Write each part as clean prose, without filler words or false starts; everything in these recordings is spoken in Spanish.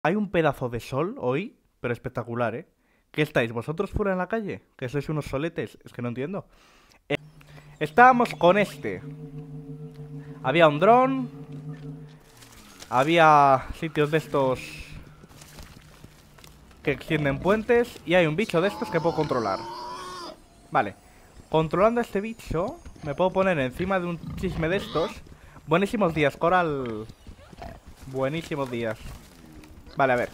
Hay un pedazo de sol hoy, pero espectacular, ¿eh? ¿Qué estáis? ¿Vosotros fuera en la calle? ¿Que sois unos soletes? Es que no entiendo. Estábamos con este. Había un dron. Había sitios de estos que extienden puentes. Y hay un bicho de estos que puedo controlar. Vale. Controlando a este bicho, me puedo poner encima de un chisme de estos. Buenísimos días, Coral. Buenísimos días. Vale, a ver.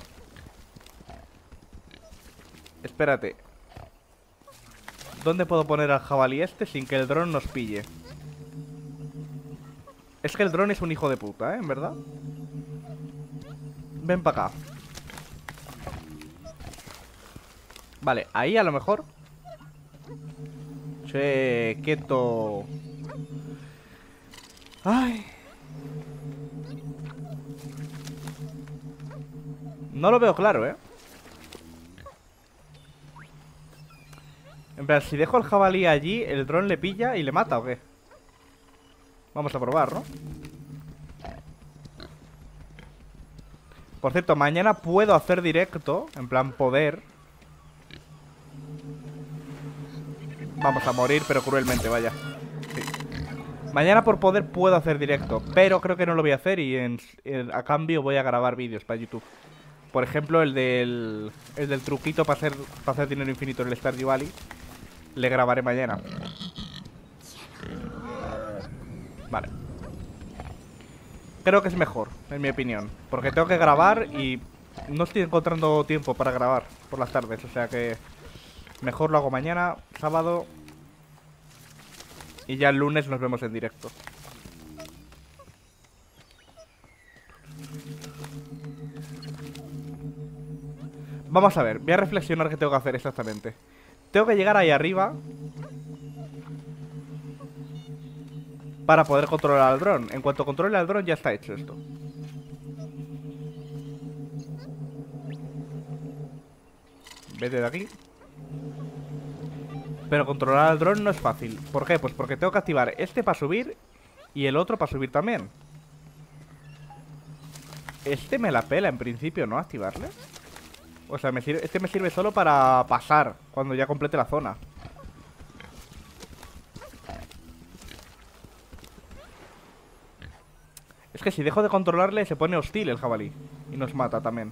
Espérate. ¿Dónde puedo poner al jabalí este sin que el dron nos pille? Es que el dron es un hijo de puta, ¿eh? En verdad. Ven para acá. Vale, ahí a lo mejor. Che, quieto. Ay. No lo veo claro, ¿eh? En plan, si dejo el jabalí allí, ¿el dron le pilla y le mata o qué? Vamos a probar, ¿no? Por cierto, mañana puedo hacer directo. En plan, poder. Vamos a morir, pero cruelmente, vaya. Sí. Mañana por poder puedo hacer directo, pero creo que no lo voy a hacer y a cambio voy a grabar vídeos para YouTube. Por ejemplo, el del truquito para hacer dinero infinito en el Stardew Valley. Le grabaré mañana. Vale. Creo que es mejor, en mi opinión. Porque tengo que grabar y no estoy encontrando tiempo para grabar por las tardes. O sea que mejor lo hago mañana, sábado. Y ya el lunes nos vemos en directo. Vamos a ver, voy a reflexionar qué tengo que hacer exactamente. Tengo que llegar ahí arriba para poder controlar al dron. En cuanto controle al dron ya está hecho esto. Vete de aquí. Pero controlar al dron no es fácil. ¿Por qué? Pues porque tengo que activar este para subir y el otro para subir también. Este me la pela en principio, ¿no? Activarle. O sea, este me sirve solo para pasar cuando ya complete la zona. Es que si dejo de controlarle se pone hostil el jabalí. Y nos mata también.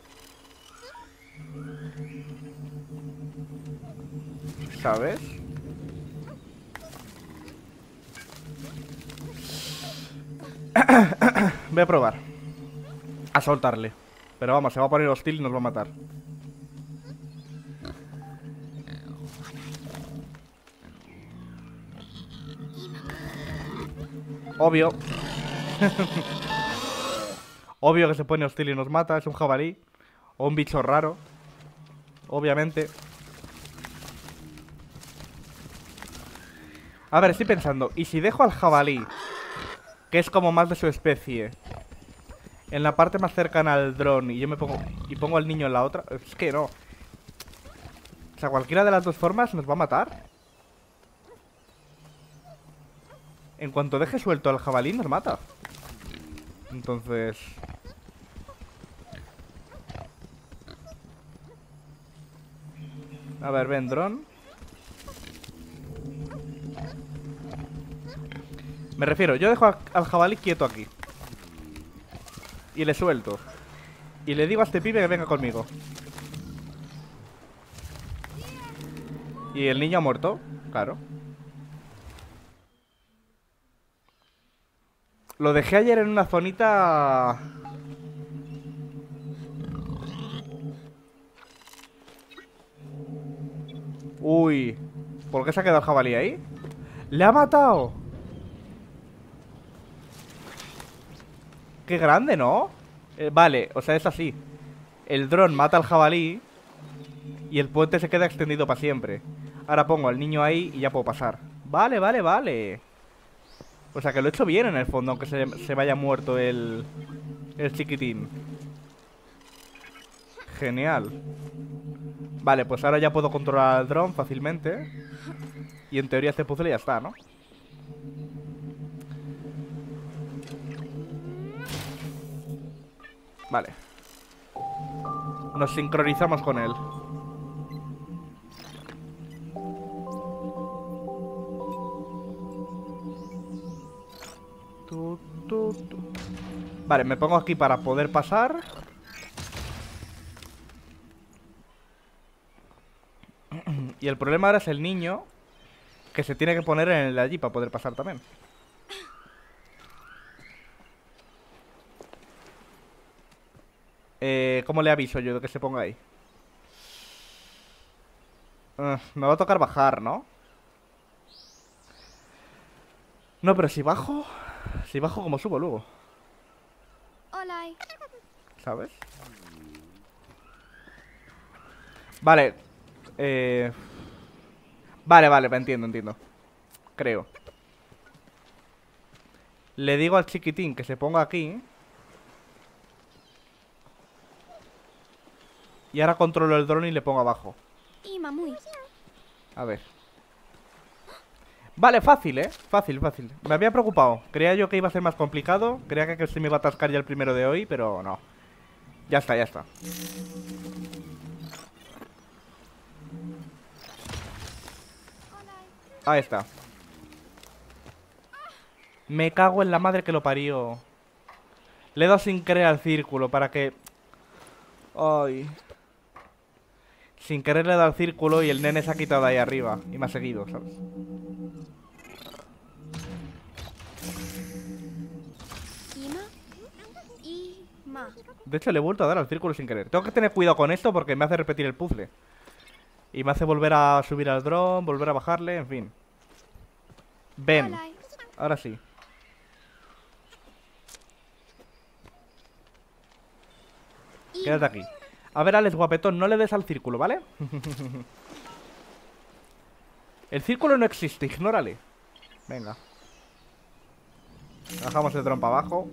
¿Sabes? Voy a probar a soltarle. Pero vamos, se va a poner hostil y nos va a matar. Obvio. Obvio que se pone hostil y nos mata. Es un jabalí. O un bicho raro. Obviamente. A ver, estoy pensando. ¿Y si dejo al jabalí, que es como más de su especie, en la parte más cercana al dron y yo me pongo y pongo al niño en la otra? Es que no. O sea, cualquiera de las dos formas nos va a matar. En cuanto deje suelto al jabalí nos mata. Entonces... A ver, ven, dron. Me refiero, yo dejo al jabalí quieto aquí y le suelto. Y le digo a este pibe que venga conmigo. Y el niño ha muerto, claro. Lo dejé ayer en una zonita. Uy, ¿por qué se ha quedado el jabalí ahí? ¡Le ha matado! ¡Qué grande!, ¿no? Vale, o sea, es así. El dron mata al jabalí y el puente se queda extendido para siempre. Ahora pongo al niño ahí y ya puedo pasar. Vale, vale, vale. O sea que lo he hecho bien en el fondo, aunque se vaya muerto el chiquitín. Genial. Vale, pues ahora ya puedo controlar al dron fácilmente. Y en teoría este puzzle ya está, ¿no? Vale. Nos sincronizamos con él. Vale, me pongo aquí para poder pasar. Y el problema ahora es el niño, que se tiene que poner en el de allí para poder pasar también. ¿Cómo le aviso yo de que se ponga ahí? Me va a tocar bajar, ¿no? No, pero si bajo... Si bajo, ¿cómo subo luego? Hola. ¿Sabes? Vale. Vale, entiendo. Creo. Le digo al chiquitín que se ponga aquí. Y ahora controlo el dron y le pongo abajo. Y mamuy. A ver. Vale, fácil, Fácil. Me había preocupado. Creía yo que iba a ser más complicado. Creía que se me iba a atascar ya el primero de hoy, pero no. Ya está. Ahí está. Me cago en la madre que lo parió. Le he dado sin querer al círculo para que... Ay. Sin querer le he dado al círculo y el nene se ha quitado de ahí arriba. Y me ha seguido, ¿sabes? De hecho le he vuelto a dar al círculo sin querer. Tengo que tener cuidado con esto porque me hace repetir el puzzle. Y me hace volver a subir al dron, volver a bajarle, en fin. Ven. Ahora sí. Quédate aquí. A ver, Alex, guapetón, no le des al círculo, ¿vale? El círculo no existe, ignórale. Venga. Bajamos el dron para abajo.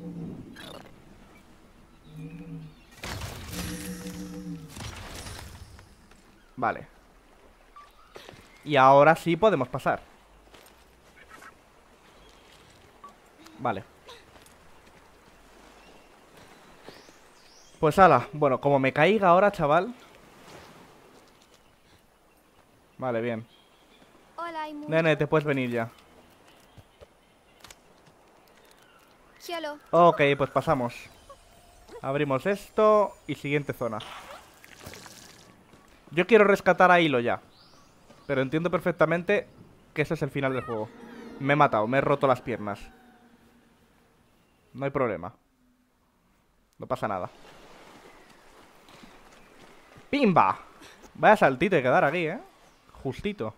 Vale. Y ahora sí podemos pasar. Vale. Pues ala, bueno, como me caiga ahora, chaval. Vale, bien. Hola, Nene, te puedes venir ya. Hello. Ok, pues pasamos. Abrimos esto y siguiente zona. Yo quiero rescatar a Hilo ya. Pero entiendo perfectamente que ese es el final del juego. Me he matado, me he roto las piernas. No hay problema. No pasa nada. ¡Pimba! Vaya saltito hay que dar aquí, Justito.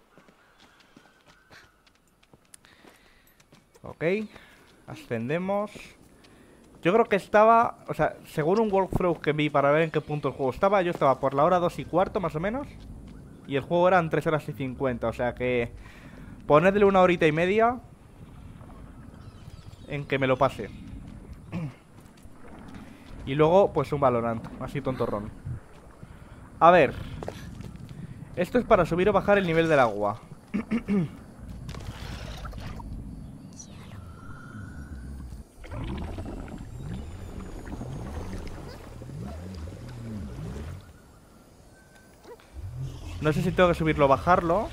Ok. Ascendemos. Yo creo que estaba... O sea, según un walkthrough que vi para ver en qué punto el juego estaba, yo estaba por la hora 2:15 más o menos. Y el juego eran 3 horas y 50. O sea que... Ponedle una horita y media en que me lo pase. Y luego, pues un Valorant. Así tontorrón. A ver. Esto es para subir o bajar el nivel del agua. No sé si tengo que subirlo o bajarlo.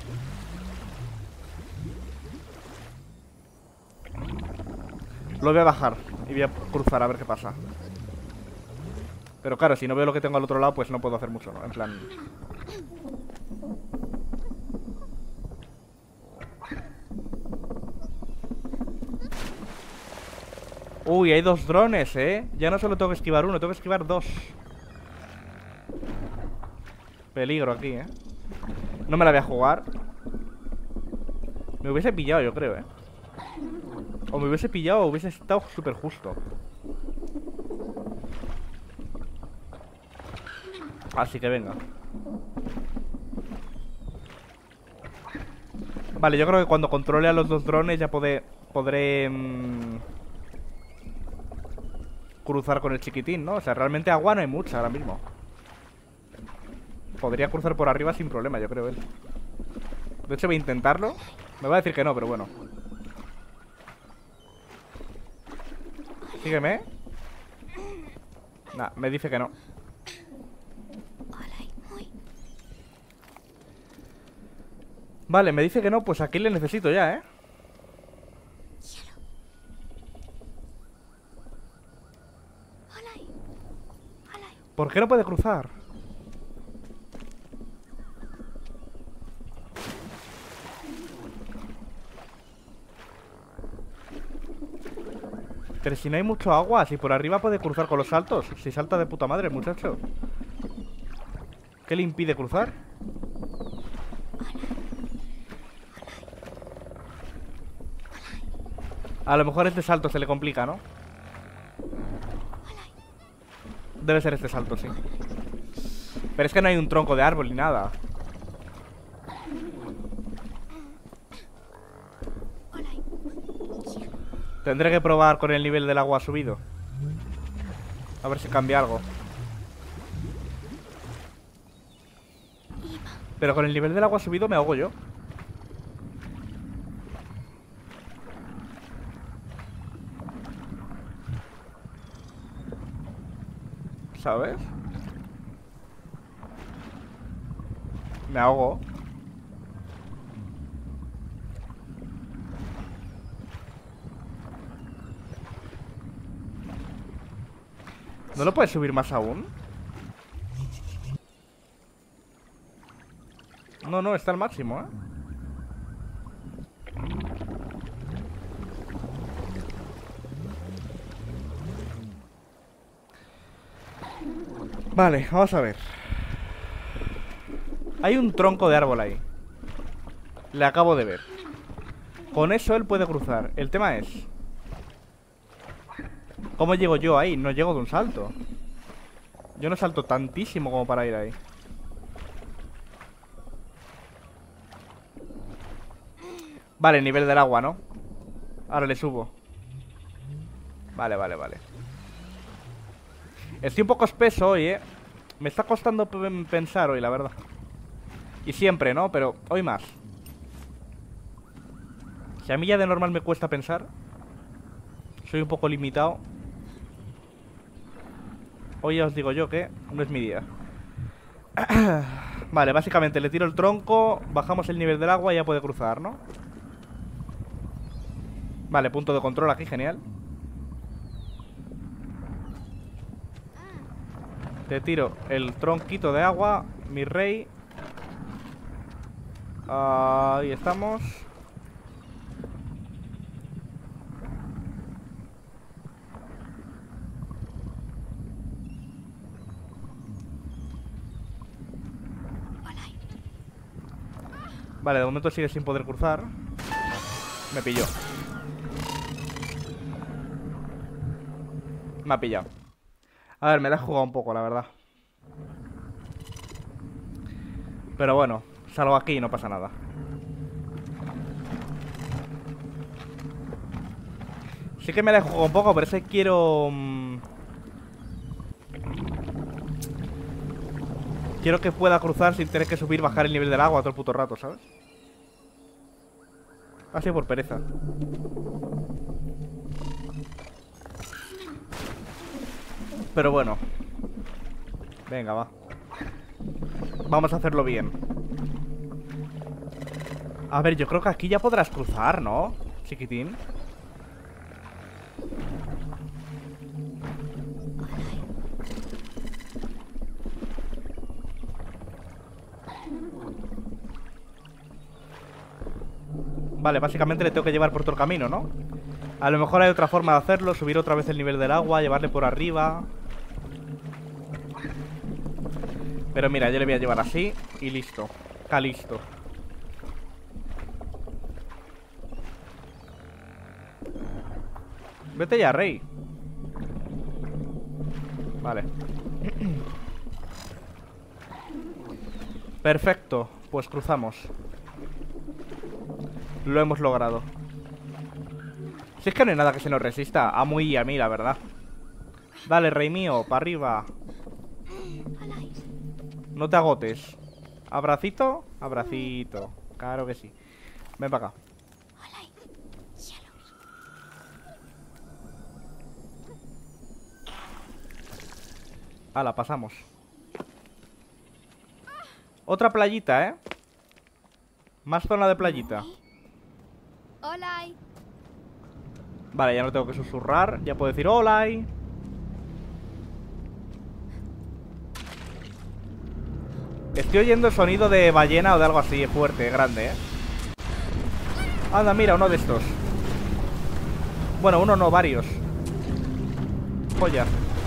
Lo voy a bajar y voy a cruzar a ver qué pasa. Pero claro, si no veo lo que tengo al otro lado, pues no puedo hacer mucho, ¿no? En plan... Uy, hay dos drones, Ya no solo tengo que esquivar uno, tengo que esquivar dos. Peligro aquí, No me la voy a jugar. Me hubiese pillado, yo creo, O me hubiese pillado o hubiese estado súper justo. Así que venga. Vale, yo creo que cuando controle a los dos drones ya podré cruzar con el chiquitín, ¿no? O sea, realmente agua no hay mucha ahora mismo. Podría cruzar por arriba sin problema, yo creo él. De hecho voy a intentarlo. Me va a decir que no, pero bueno. Sígueme. Nah, me dice que no. Vale, me dice que no, pues aquí le necesito ya, ¿eh? ¿Por qué no puede cruzar? Pero si no hay mucho agua, si por arriba puede cruzar con los saltos. Si salta de puta madre, muchacho. ¿Qué le impide cruzar? A lo mejor este salto se le complica, ¿no? Debe ser este salto, sí. Pero es que no hay un tronco de árbol ni nada. Tendré que probar con el nivel del agua subido. A ver si cambia algo. Pero con el nivel del agua subido me ahogo yo. ¿Sabes? Me ahogo. ¿No lo puedes subir más aún? No, no, está al máximo, ¿eh? Vale, vamos a ver. Hay un tronco de árbol ahí. Le acabo de ver. Con eso él puede cruzar. El tema es... ¿cómo llego yo ahí? No llego de un salto. Yo no salto tantísimo como para ir ahí. Vale, nivel del agua, ¿no? Ahora le subo. Vale, vale, vale. Estoy un poco espeso hoy, ¿eh? Me está costando pensar hoy, la verdad. Y siempre, ¿no? Pero hoy más. Si a mí ya de normal me cuesta pensar, soy un poco limitado. Hoy ya os digo yo que no es mi día. Vale, básicamente le tiro el tronco, bajamos el nivel del agua y ya puede cruzar, ¿no? Vale, punto de control aquí, genial. Te tiro el tronquito de agua, mi rey. Ahí estamos. Vale, de momento sigue sin poder cruzar. Me pilló. Me ha pillado. A ver, me la he jugado un poco, la verdad. Pero bueno, salgo aquí y no pasa nada. Sí que me la he jugado un poco, pero es que quiero... quiero que pueda cruzar sin tener que subir, bajar el nivel del agua todo el puto rato, ¿sabes? Así por pereza. Pero bueno. Venga, va. Vamos a hacerlo bien. A ver, yo creo que aquí ya podrás cruzar, ¿no? Chiquitín. Vale, básicamente le tengo que llevar por todo el camino, ¿no? A lo mejor hay otra forma de hacerlo. Subir otra vez el nivel del agua, llevarle por arriba. Pero mira, yo le voy a llevar así y listo. Calisto. Vete ya, rey. Vale. Perfecto, pues cruzamos. Lo hemos logrado. Si es que no hay nada que se nos resista a Muy y a mí, la verdad. Dale, rey mío, para arriba. No te agotes. Abracito, abracito. Claro que sí. Ven para acá. Hala, pasamos. Otra playita, ¿eh? Más zona de playita. Hola. Vale, ya no tengo que susurrar. Ya puedo decir hola. Estoy oyendo el sonido de ballena o de algo así, fuerte, grande, Anda, mira, uno de estos. Bueno, uno no, varios. Joya.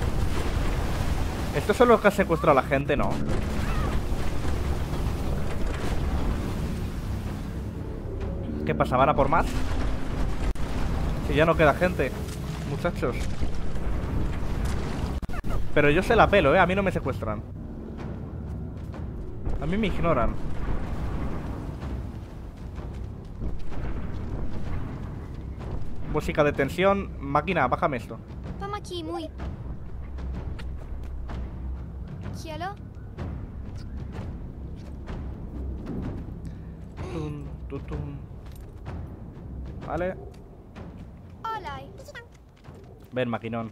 Estos son los que han secuestrado a la gente, ¿no? ¿Qué pasa? ¿Van a por más? Si ya no queda gente, muchachos. Pero yo se la pelo, a mí no me secuestran. A mí me ignoran. Música de tensión. Máquina, bájame esto. Vamos aquí, muy. Cielo. Tun, tutun. Vale. Hola. Ven, maquinón.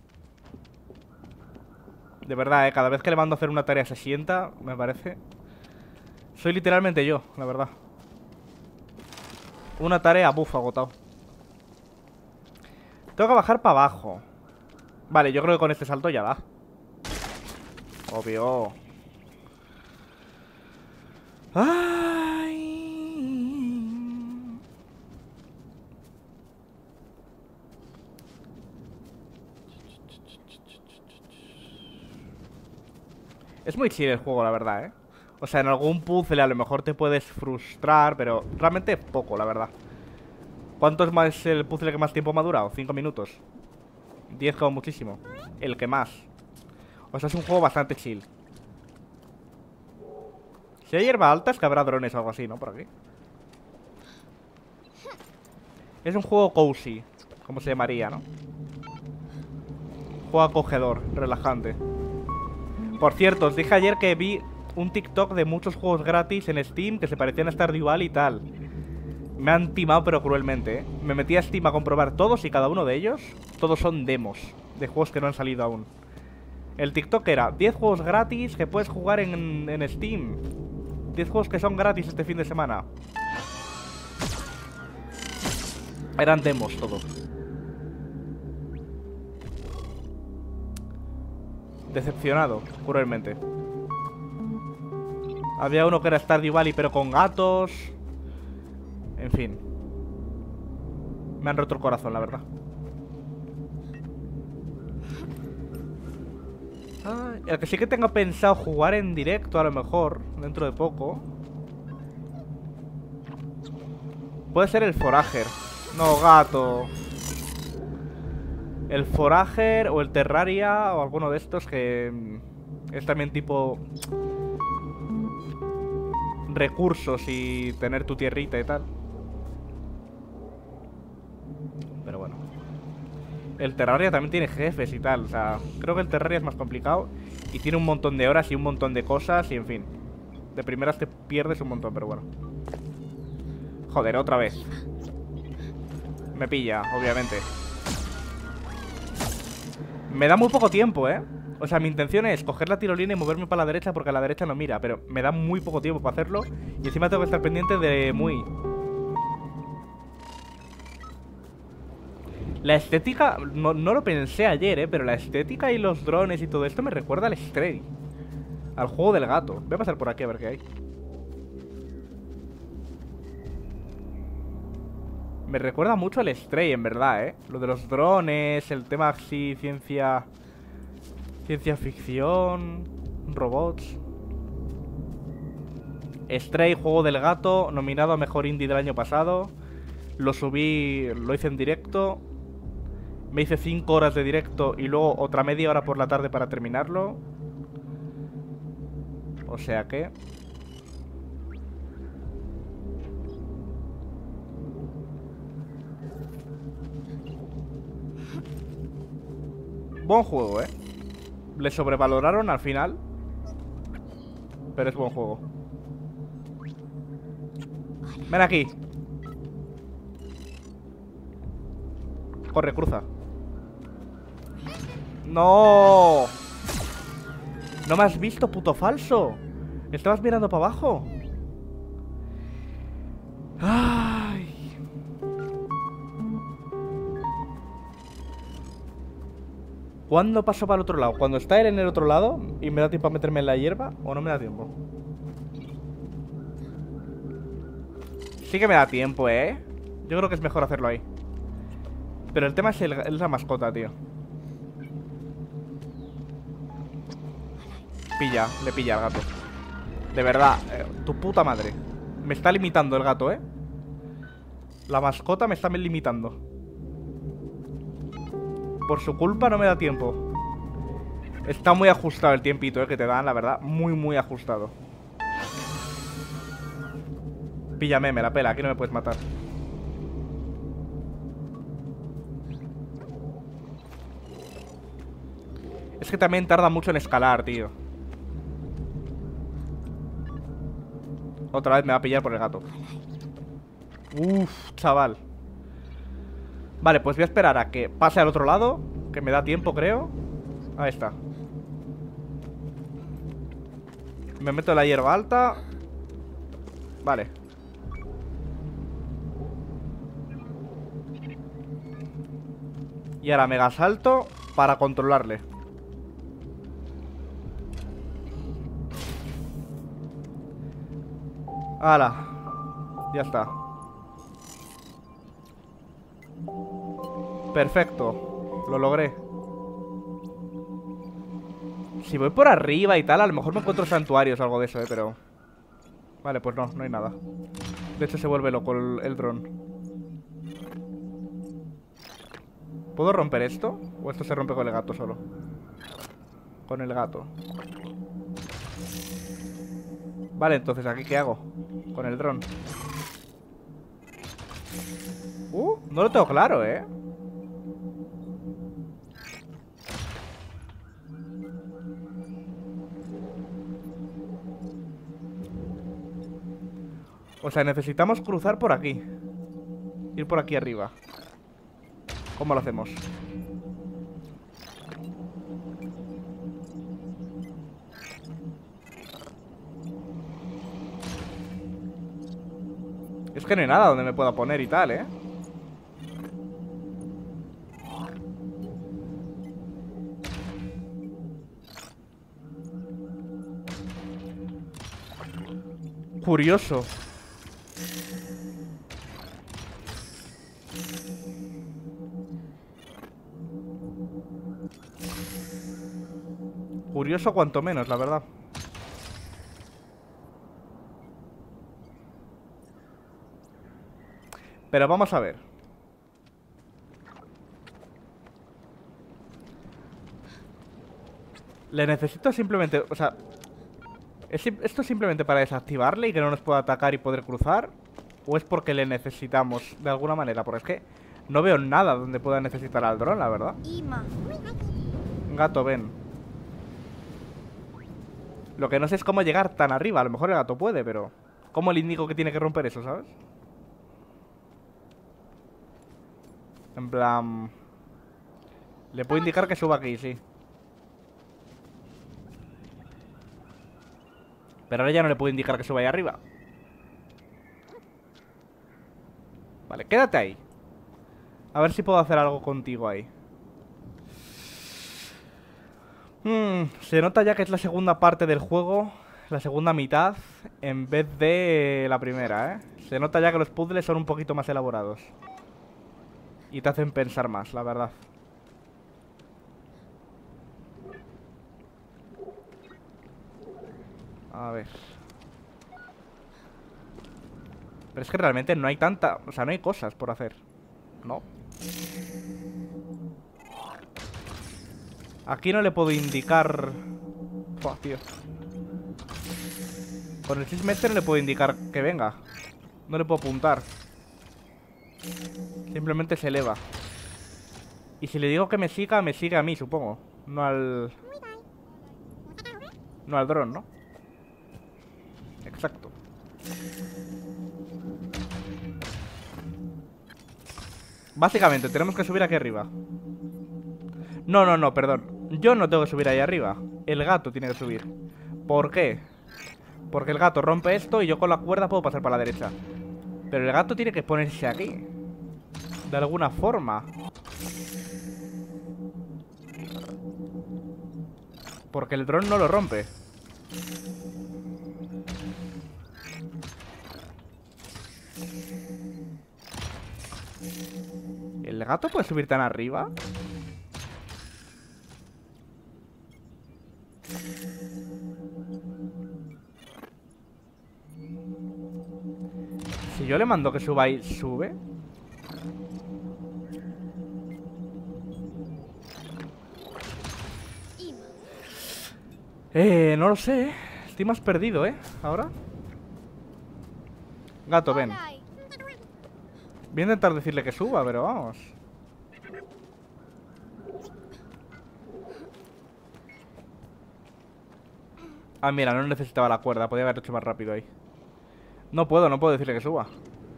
De verdad, cada vez que le mando a hacer una tarea se sienta, me parece. Soy literalmente yo, la verdad. Una tarea, buf, agotado. Tengo que bajar para abajo. Vale, yo creo que con este salto ya da. Obvio. Ay. Es muy chill el juego, la verdad, O sea, en algún puzzle a lo mejor te puedes frustrar, pero realmente poco, la verdad. ¿Cuánto es más el puzzle que más tiempo me ha durado? 5 minutos. 10 como muchísimo. El que más. O sea, es un juego bastante chill. Si hay hierba alta es que habrá drones o algo así, ¿no? Por aquí. Es un juego cozy, como se llamaría, ¿no? Juego acogedor, relajante. Por cierto, os dije ayer que vi un TikTok de muchos juegos gratis en Steam que se parecían a Stardew Valley y tal. Me han timado pero cruelmente, Me metí a Steam a comprobar todos y cada uno de ellos. Todos son demos de juegos que no han salido aún. El TikTok era 10 juegos gratis que puedes jugar en Steam. 10 juegos que son gratis este fin de semana. Eran demos todos. Decepcionado, cruelmente. Había uno que era Stardew Valley pero con gatos. En fin. Me han roto el corazón, la verdad. El que sí que tengo pensado jugar en directo a lo mejor, dentro de poco, puede ser el Forager. No, gato. El Forager o el Terraria o alguno de estos que es también tipo recursos y tener tu tierrita y tal. Pero bueno. El Terraria también tiene jefes y tal. O sea, creo que el Terraria es más complicado y tiene un montón de horas y un montón de cosas y en fin. De primeras te pierdes un montón, pero bueno. Joder, otra vez. Me pilla, obviamente. Me da muy poco tiempo, O sea, mi intención es coger la tirolina y moverme para la derecha porque a la derecha no mira, pero me da muy poco tiempo para hacerlo y encima tengo que estar pendiente de muy... La estética, no lo pensé ayer, pero la estética y los drones y todo esto me recuerda al Stray. Al juego del gato. Voy a pasar por aquí a ver qué hay. Me recuerda mucho al Stray, en verdad, Lo de los drones, el tema así, ciencia ficción, robots. Stray, juego del gato, nominado a mejor indie del año pasado. Lo subí, lo hice en directo. Me hice 5 horas de directo y luego otra media hora por la tarde para terminarlo. O sea que... Buen juego, Le sobrevaloraron al final. Pero es buen juego. Ven aquí. Corre, cruza. ¡No! ¿No me has visto, puto falso? ¿Estabas mirando para abajo? Ay. ¿Cuándo paso para el otro lado? ¿Cuando está él en el otro lado y me da tiempo a meterme en la hierba o no me da tiempo? Sí que me da tiempo, ¿eh? Yo creo que es mejor hacerlo ahí. Pero el tema es la mascota, tío. Le pilla al gato. De verdad, tu puta madre. Me está limitando el gato, ¿eh? La mascota me está limitando. Por su culpa no me da tiempo. Está muy ajustado el tiempito, que te dan, la verdad. Muy, muy ajustado. Píllame, me la pela, aquí no me puedes matar. Es que también tarda mucho en escalar, tío. Otra vez me va a pillar por el gato. Uf, chaval. Vale, pues voy a esperar a que pase al otro lado, que me da tiempo, creo. Ahí está. Me meto en la hierba alta. Vale. Y ahora mega salto para controlarle. ¡Hala! Ya está. Perfecto. Lo logré. Si voy por arriba y tal, a lo mejor me encuentro santuarios o algo de eso, pero... Vale, pues no, no hay nada. De hecho se vuelve loco el dron. ¿Puedo romper esto? ¿O esto se rompe con el gato solo? Con el gato. Vale, entonces, ¿aquí qué hago? Con el dron. No lo tengo claro, ¿eh? O sea, necesitamos cruzar por aquí. Ir por aquí arriba. ¿Cómo lo hacemos? Es que no hay nada donde me pueda poner y tal, ¿eh? Curioso. Curioso cuanto menos, la verdad. Pero vamos a ver. Le necesito simplemente... O sea... ¿Esto es simplemente para desactivarle y que no nos pueda atacar y poder cruzar? ¿O es porque le necesitamos de alguna manera? Porque es que no veo nada donde pueda necesitar al dron, la verdad. Gato, ven. Lo que no sé es cómo llegar tan arriba. A lo mejor el gato puede, pero... ¿Cómo le indico que tiene que romper eso, sabes? En plan... Le puedo indicar que suba aquí, sí. Pero ahora ya no le puedo indicar que suba ahí arriba. Vale, quédate ahí. A ver si puedo hacer algo contigo ahí. Se nota ya que es la segunda parte del juego, la segunda mitad, en vez de la primera, ¿eh? Se nota ya que los puzzles son un poquito más elaborados. Y te hacen pensar más, la verdad. A ver. Pero es que realmente no hay tanta... O sea, no hay cosas por hacer. No. Aquí no le puedo indicar... Buah, tío. Con el 6 meter no le puedo indicar que venga. No le puedo apuntar. Simplemente se eleva. Y si le digo que me siga a mí, supongo. No al... No al dron, ¿no? Exacto. Básicamente, tenemos que subir aquí arriba. No, perdón. Yo no tengo que subir ahí arriba. El gato tiene que subir. ¿Por qué? Porque el gato rompe esto y yo con la cuerda puedo pasar para la derecha. Pero el gato tiene que ponerse aquí. De alguna forma. Porque el dron no lo rompe. ¿El gato puede subir tan arriba? Si yo le mando que suba y sube. No lo sé. Estoy más perdido, ahora. Gato, ven. Hola. Voy a intentar decirle que suba, pero vamos. Ah, mira, no necesitaba la cuerda. Podía haber hecho más rápido ahí. No puedo decirle que suba.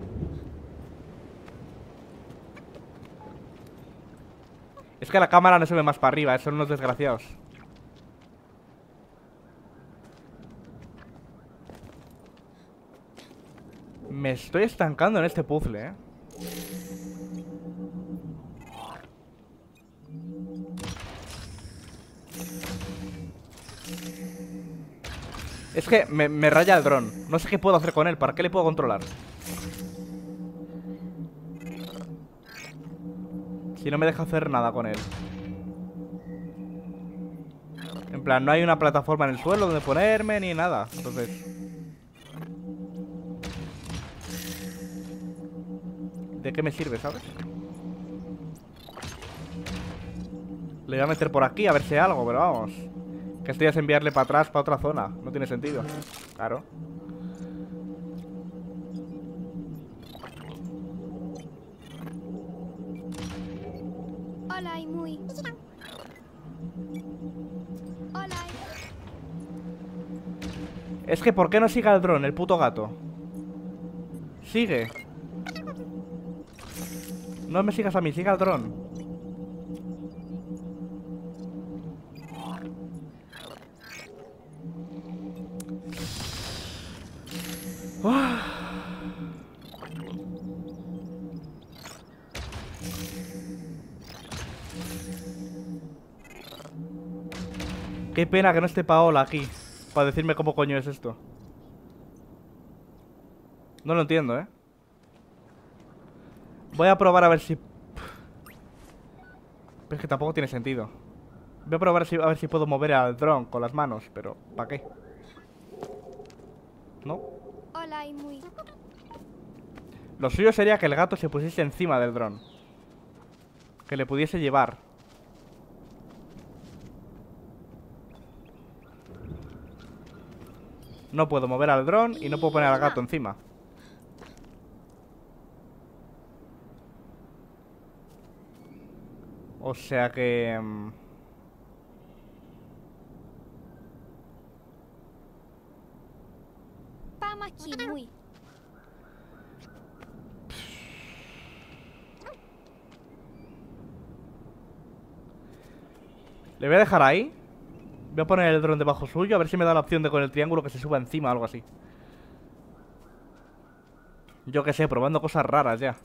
Es que la cámara no se ve más para arriba, son unos desgraciados. Me estoy estancando en este puzzle, Es que me raya el dron. No sé qué puedo hacer con él. ¿Para qué le puedo controlar? Si no me deja hacer nada con él. En plan, no hay una plataforma en el suelo donde ponerme ni nada. Entonces... ¿de qué me sirve, sabes? Le voy a meter por aquí a ver si hay algo, pero vamos. Que esto ya es enviarle para atrás, para otra zona. No tiene sentido. Claro. Hola, muy. Hola. Es que ¿por qué no sigue al dron, el puto gato? Sigue. No me sigas a mí, sigue al dron. Qué pena que no esté Paola aquí para decirme cómo coño es esto. No lo entiendo, Voy a probar a ver si... Pero es que tampoco tiene sentido. Voy a probar a ver si puedo mover al dron con las manos, pero ¿para qué? ¿No? Hola, muy. Lo suyo sería que el gato se pusiese encima del dron. Que le pudiese llevar. No puedo mover al dron y no puedo poner al gato encima. O sea que... Vamos aquí, muy. Le voy a dejar ahí. Voy a poner el dron debajo suyo. A ver si me da la opción de con el triángulo que se suba encima o algo así. Yo qué sé, probando cosas raras ya.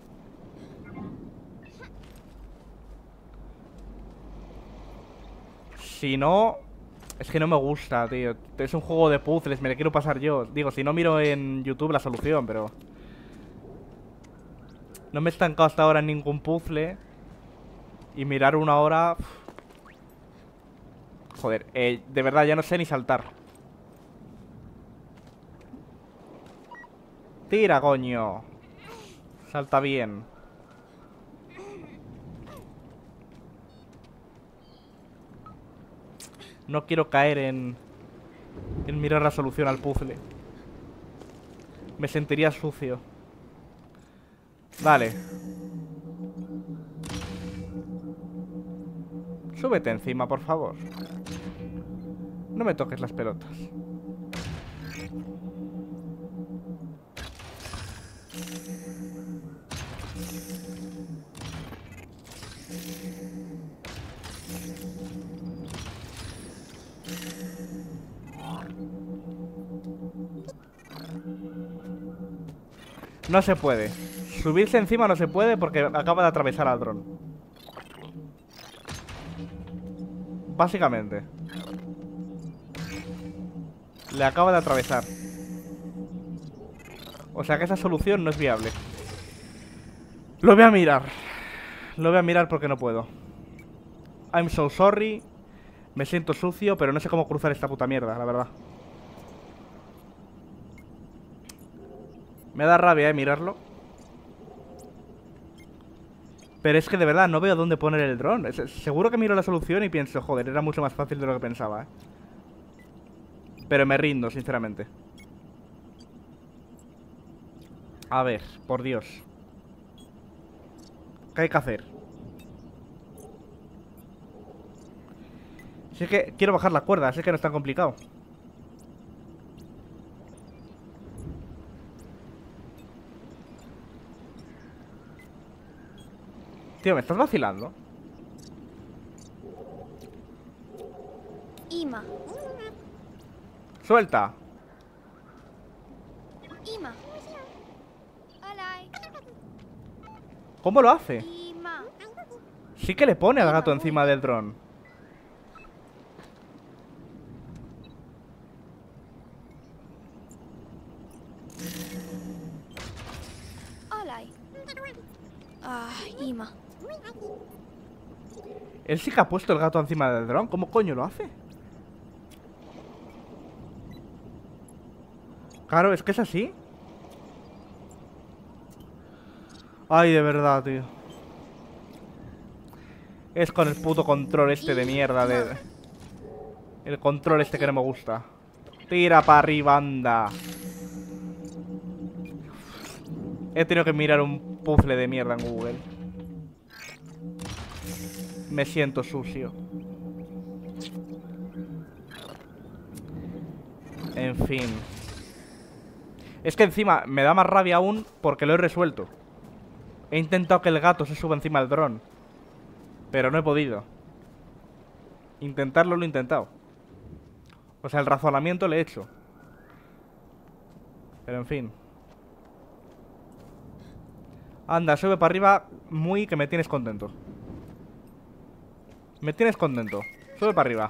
Si no... Es que no me gusta, tío. Es un juego de puzzles, me lo quiero pasar yo. Digo, si no miro en YouTube la solución, pero... No me he estancado hasta ahora en ningún puzzle. Y mirar una hora... Joder, de verdad ya no sé ni saltar. Tira, coño. Salta bien. No quiero caer en mirar la solución al puzzle. Me sentiría sucio. Vale. Súbete encima, por favor. No me toques las pelotas. No se puede. Subirse encima no se puede porque acaba de atravesar al dron. Básicamente. Le acaba de atravesar. O sea que esa solución no es viable. Lo voy a mirar. Lo voy a mirar porque no puedo. I'm so sorry. Me siento sucio, pero no sé cómo cruzar esta puta mierda, la verdad. Me da rabia, mirarlo. Pero es que de verdad no veo dónde poner el dron. Seguro que miro la solución y pienso, joder, era mucho más fácil de lo que pensaba, ¿eh? Pero me rindo, sinceramente. A ver, por Dios. ¿Qué hay que hacer? Si es que quiero bajar la cuerda, así que no es tan complicado. Tío, ¿me estás vacilando? Ima. ¡Suelta! Ima. Hola. ¿Cómo lo hace? Ima. Sí que le pone al gato encima del dron. Hola. Ah, Ima. Él sí que ha puesto el gato encima del dron. ¿Cómo coño lo hace? Claro, es que es así. Ay, de verdad, tío. Es con el puto control este de mierda de... El control este que no me gusta. Tira para arriba, anda. He tenido que mirar un puzzle de mierda en Google. Me siento sucio. En fin. Es que encima me da más rabia aún porque lo he resuelto. He intentado que el gato se suba encima del dron, pero no he podido. Intentarlo lo he intentado. O sea, el razonamiento le he hecho. Pero en fin. Anda, sube para arriba. Muy que me tienes contento. Me tienes contento. Sube para arriba.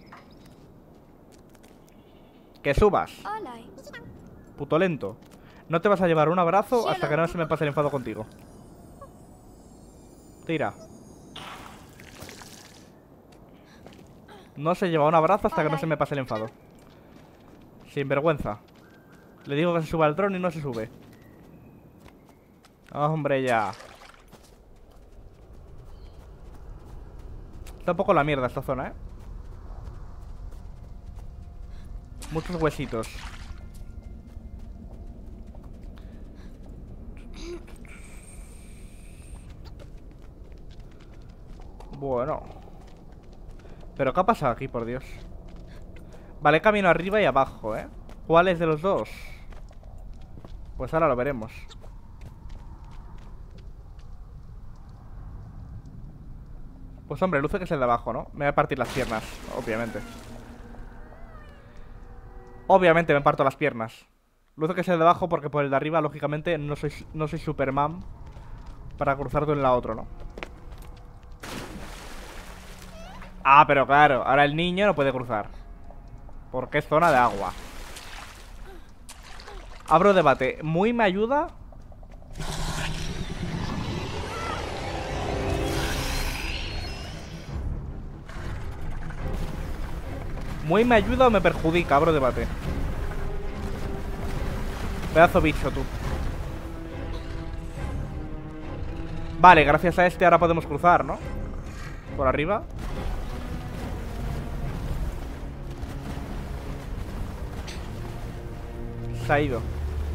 Que subas. Hola. Puto lento. No te vas a llevar un abrazo hasta que no se me pase el enfado contigo. Tira. No se lleva un abrazo hasta que no se me pase el enfado. Sin vergüenza. Le digo que se suba al dron y no se sube. Hombre, ya. Está un poco la mierda esta zona, ¿eh? Muchos huesitos. Bueno. ¿Pero qué ha pasado aquí, por Dios? Vale, camino arriba y abajo, ¿eh? ¿Cuál es de los dos? Pues ahora lo veremos. Pues hombre, luce que es el de abajo, ¿no? Me voy a partir las piernas, obviamente. Obviamente me parto las piernas. Luce que es el de abajo porque por el de arriba, lógicamente, no soy Superman para cruzar de un lado a otro, ¿no? Ah, pero claro, ahora el niño no puede cruzar porque es zona de agua. Abro debate. ¿Muy me ayuda? ¿Muy me ayuda o me perjudica? Abro debate. Pedazo bicho, tú. Vale, gracias a este ahora podemos cruzar, ¿no? Por arriba. Se ha ido.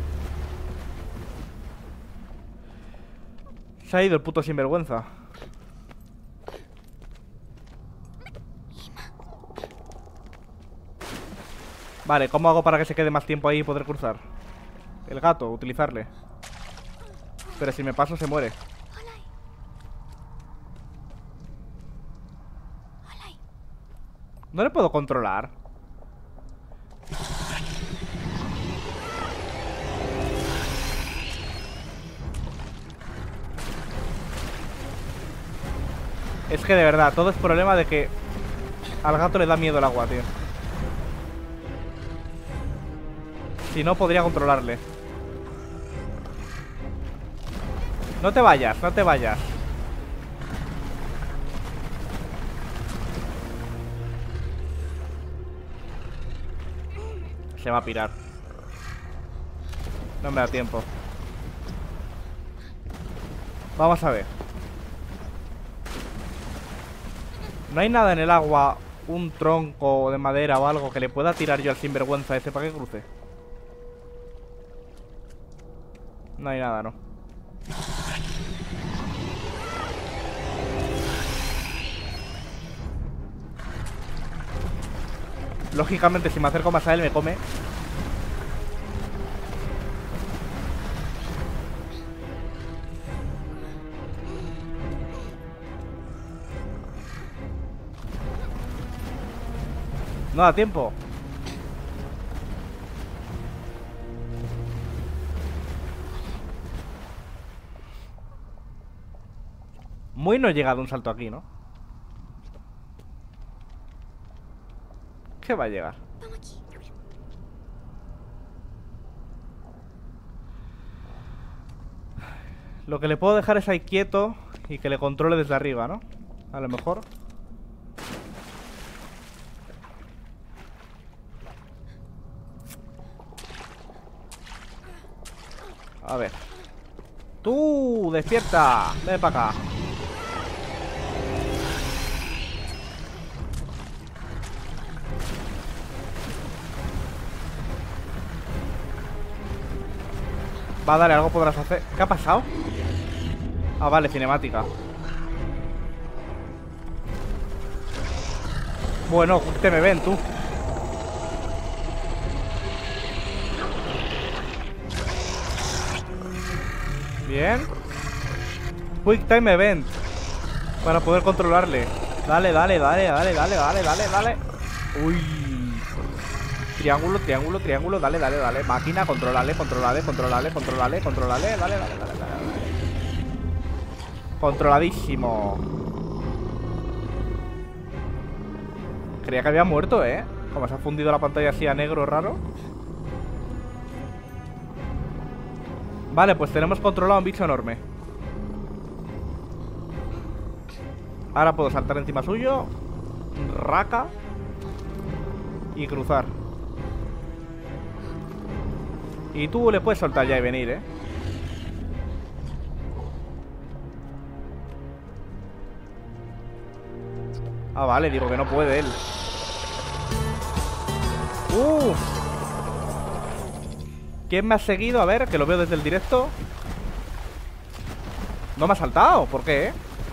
Se ha ido el puto sinvergüenza. Vale, ¿cómo hago para que se quede más tiempo ahí y poder cruzar? El gato, utilizarle. Pero si me paso se muere. No le puedo controlar. Es que de verdad, todo es problema de que al gato le da miedo el agua, tío. Si no, podría controlarle. No te vayas, no te vayas. Se va a pirar. No me da tiempo. Vamos a ver. ¿No hay nada en el agua, un tronco de madera o algo que le pueda tirar yo al sinvergüenza ese para que cruce? No hay nada, ¿no? Lógicamente, si me acerco más a él, me come. No da tiempo. Muy no llega de un salto aquí, ¿no? ¿Qué va a llegar? Vamos aquí. Lo que le puedo dejar es ahí quieto y que le controle desde arriba, ¿no? A lo mejor. A ver. ¡Tú! ¡Despierta! Ven para acá. Va, dale, algo podrás hacer. ¿Qué ha pasado? Ah, vale, cinemática. Bueno, te me ven, tú. Bien. Quick Time Event. Para poder controlarle. Dale, dale, dale, dale, dale, dale, dale, dale. Uy. Triángulo, triángulo, triángulo. Dale, dale, dale. Máquina, controlale, controlale, controlale, controlale, controlale. Dale, dale, dale, dale, dale. Controladísimo. Creía que había muerto, ¿eh? Como se ha fundido la pantalla así a negro raro. Vale, pues tenemos controlado a un bicho enorme. Ahora puedo saltar encima suyo. Raca. Y cruzar. Y tú le puedes soltar ya y venir, ¿eh? Ah, vale, digo que no puede él. ¿Quién me ha seguido? A ver, que lo veo desde el directo. No me ha saltado, ¿por qué?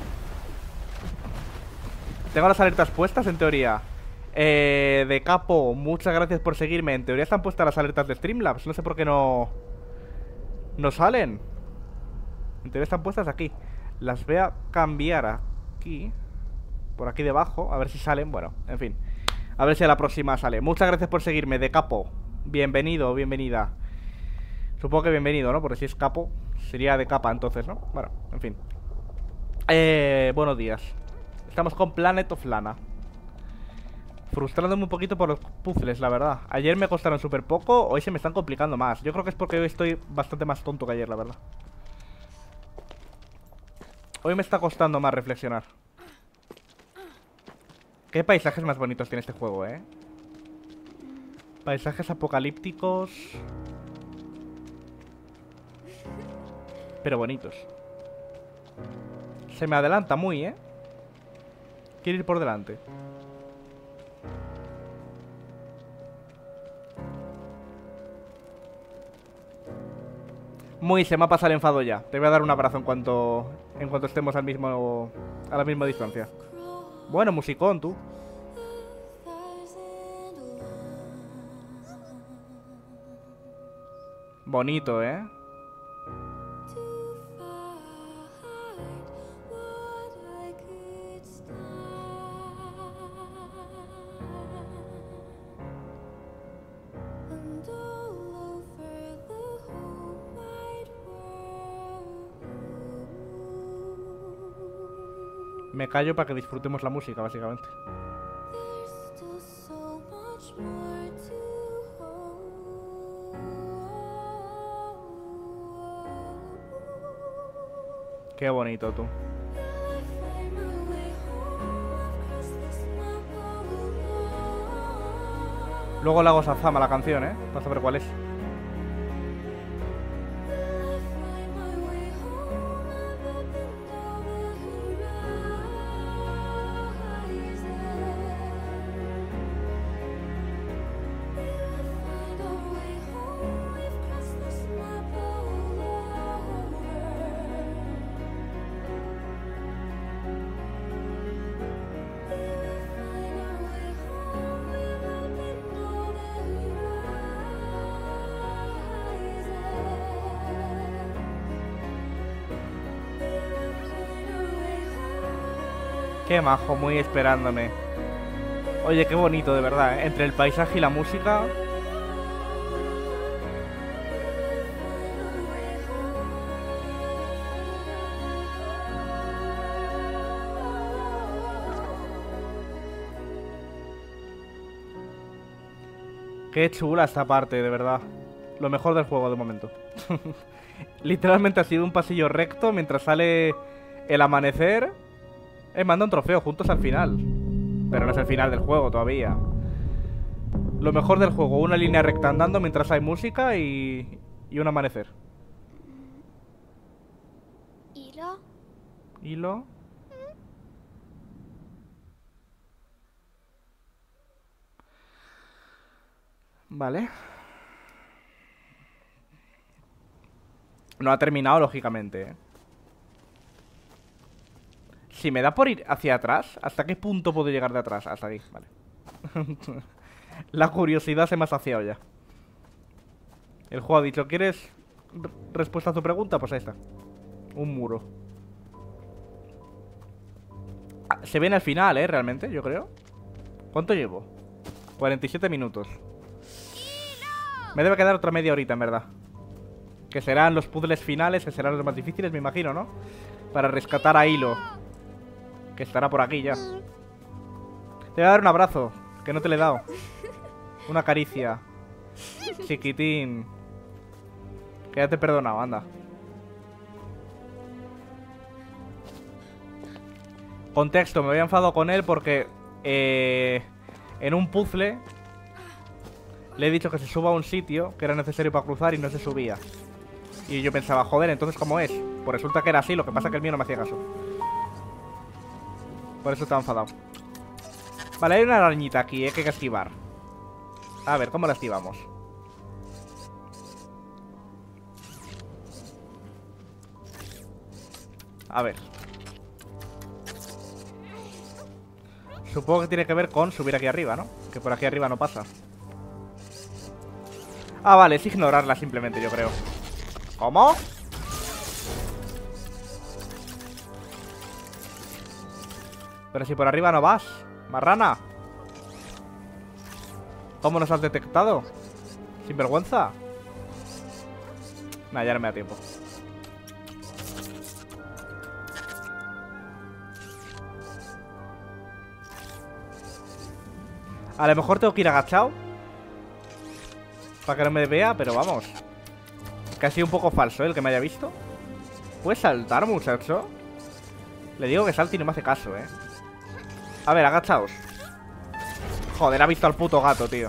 Tengo las alertas puestas, en teoría. De Capo, muchas gracias por seguirme. En teoría están puestas las alertas de Streamlabs. No sé por qué no salen. En teoría están puestas aquí. Las voy a cambiar aquí. Por aquí debajo, a ver si salen. Bueno, en fin, a ver si a la próxima sale. Muchas gracias por seguirme, de Capo. Bienvenido, bienvenida. Supongo que bienvenido, ¿no? Porque si es Capo, sería de capa entonces, ¿no? Bueno, en fin. Buenos días. Estamos con Planet of Lana. Frustrándome un poquito por los puzzles, la verdad. Ayer me costaron súper poco, hoy se me están complicando más. Yo creo que es porque hoy estoy bastante más tonto que ayer, la verdad. Hoy me está costando más reflexionar. Qué paisajes más bonitos tiene este juego, ¿eh? Paisajes apocalípticos. Pero bonitos. Se me adelanta muy, ¿eh? Quiero ir por delante. Muy, se me ha pasado el enfado ya. Te voy a dar un abrazo en cuanto estemos a la misma distancia. Bueno, musicón, tú. Bonito, ¿eh? Me callo para que disfrutemos la música, básicamente. Qué bonito, tú. Luego le hago Shazam a la canción, ¿eh? Para saber cuál es. Qué majo, muy esperándome. Oye, qué bonito, de verdad, ¿eh? Entre el paisaje y la música. Qué chula esta parte, de verdad. Lo mejor del juego de momento. Literalmente ha sido un pasillo recto mientras sale el amanecer. Manda un trofeo juntos al final. Pero no es el final del juego todavía. Lo mejor del juego, una línea recta andando mientras hay música y un amanecer. ¿Hilo? Hilo. Vale. No ha terminado, lógicamente, ¿eh? Si me da por ir hacia atrás, ¿hasta qué punto puedo llegar de atrás? Hasta aquí, vale. La curiosidad se me ha saciado ya. El juego ha dicho, ¿quieres respuesta a tu pregunta? Pues ahí está. Un muro. Se viene al final, realmente, yo creo. ¿Cuánto llevo? 47 minutos. Me debe quedar otra media horita, en verdad. Que serán los puzzles finales, que serán los más difíciles, me imagino, ¿no? Para rescatar a Hilo, que estará por aquí ya. Te voy a dar un abrazo, que no te le he dado. Una caricia. Chiquitín. Que ya te he perdonado, anda. Contexto, me había enfadado con él porque en un puzzle le he dicho que se suba a un sitio que era necesario para cruzar y no se subía. Y yo pensaba, joder, entonces ¿cómo es? Pues resulta que era así, lo que pasa es que el mío no me hacía caso. Por eso estaba enfadado. Vale, hay una arañita aquí, que hay que esquivar. A ver, ¿cómo la esquivamos? A ver. Supongo que tiene que ver con subir aquí arriba, ¿no? Que por aquí arriba no pasa. Ah, vale, es ignorarla simplemente, yo creo. ¿Cómo? Pero si por arriba no vas, marrana. ¿Cómo nos has detectado? ¿Sin vergüenza? Nah, ya no me da tiempo. A lo mejor tengo que ir agachado para que no me vea, pero vamos. Que ha sido un poco falso, el que me haya visto. ¿Puedes saltar, muchacho? Le digo que salte y no me hace caso, A ver, agachaos. Joder, ha visto al puto gato, tío.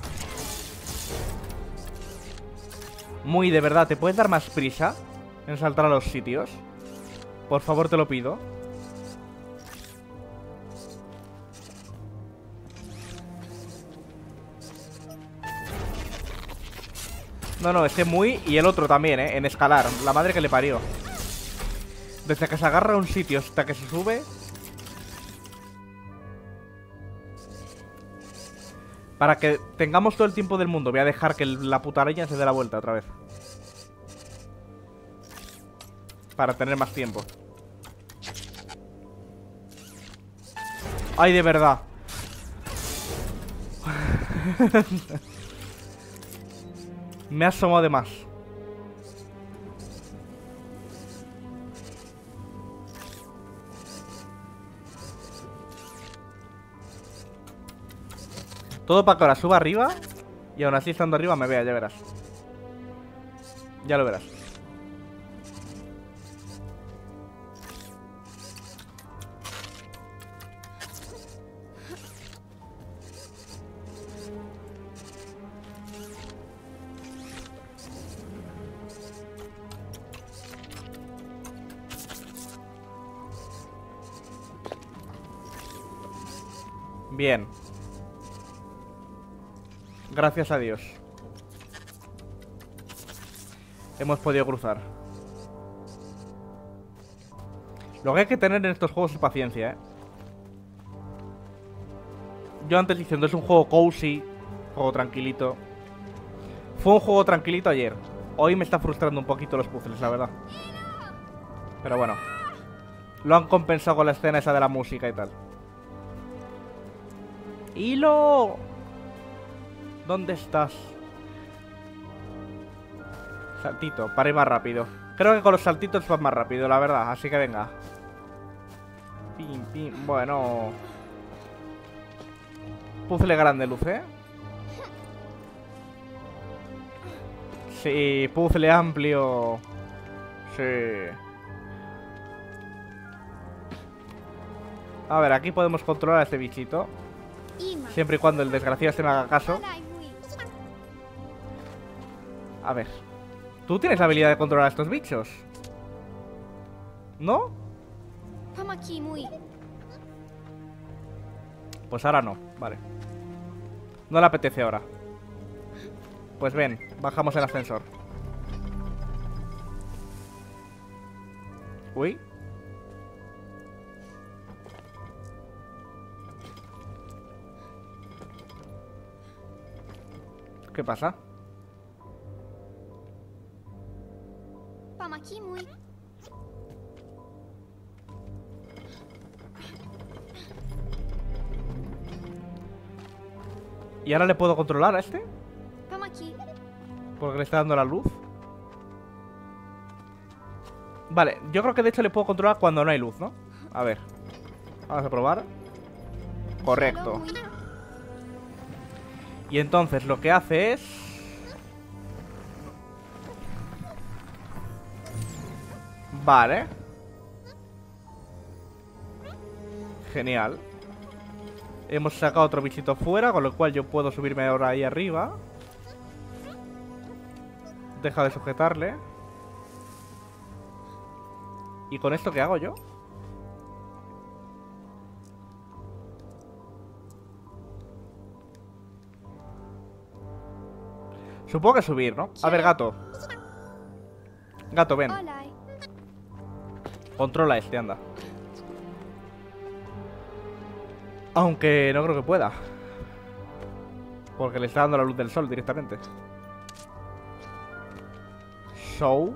Muy de verdad, ¿te puedes dar más prisa en saltar a los sitios? Por favor, te lo pido. No, no, este muy y el otro también, en escalar. La madre que le parió. Desde que se agarra a un sitio hasta que se sube. Para que tengamos todo el tiempo del mundo, voy a dejar que la puta araña se dé la vuelta otra vez. Para tener más tiempo. Ay, de verdad. Me ha asomado de más. Todo para que ahora suba arriba. Y aún así estando arriba me vea, ya verás. Ya lo verás. Bien. Gracias a Dios. Hemos podido cruzar. Lo que hay que tener en estos juegos es paciencia, ¿eh? Yo antes diciendo es un juego cozy, juego tranquilito. Fue un juego tranquilito ayer. Hoy me está frustrando un poquito los puzzles, la verdad. Pero bueno, lo han compensado con la escena esa de la música y tal. ¡Hilo! ¿Dónde estás? Saltito, para ir más rápido. Creo que con los saltitos vas más rápido, la verdad. Así que venga. Pim, pim. Bueno. Puzzle grande, luz, ¿eh? Sí, puzzle amplio. Sí. A ver, aquí podemos controlar a este bichito. Ima. Siempre y cuando el desgraciado este me haga caso. Alai Mui. A ver. ¿Tú tienes la habilidad de controlar a estos bichos? ¿No? Pamaki Mui. Pues ahora no, vale. No le apetece ahora. Pues ven, bajamos el ascensor. Uy. ¿Qué pasa? Pamaki Mui. ¿Y ahora le puedo controlar a este? Pamaki. Porque le está dando la luz. Vale, yo creo que de hecho le puedo controlar cuando no hay luz, ¿no? A ver. Vamos a probar. Correcto. Mui. Y entonces lo que hace es... Vale. Genial. Hemos sacado otro bichito fuera, con lo cual yo puedo subirme ahora ahí arriba. Deja de sujetarle. ¿Y con esto qué hago yo? Supongo que subir, ¿no? A ver, gato. Gato, ven. Alai. Controla este, anda. Aunque no creo que pueda. Porque le está dando la luz del sol directamente. Show.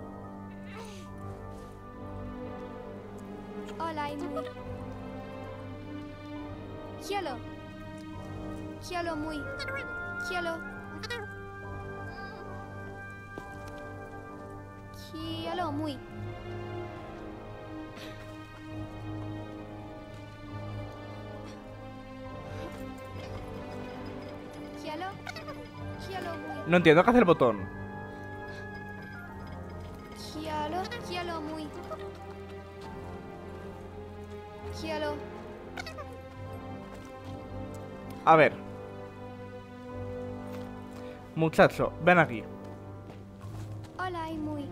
Alai Mui. Kielo. Kielo Mui. Kielo. Kielo Mui. Kielo. Kielo Mui. No entiendo qué hace el botón. Kielo. Kielo Mui. Kielo. A ver. Muchacho, ven aquí. Alai Mui.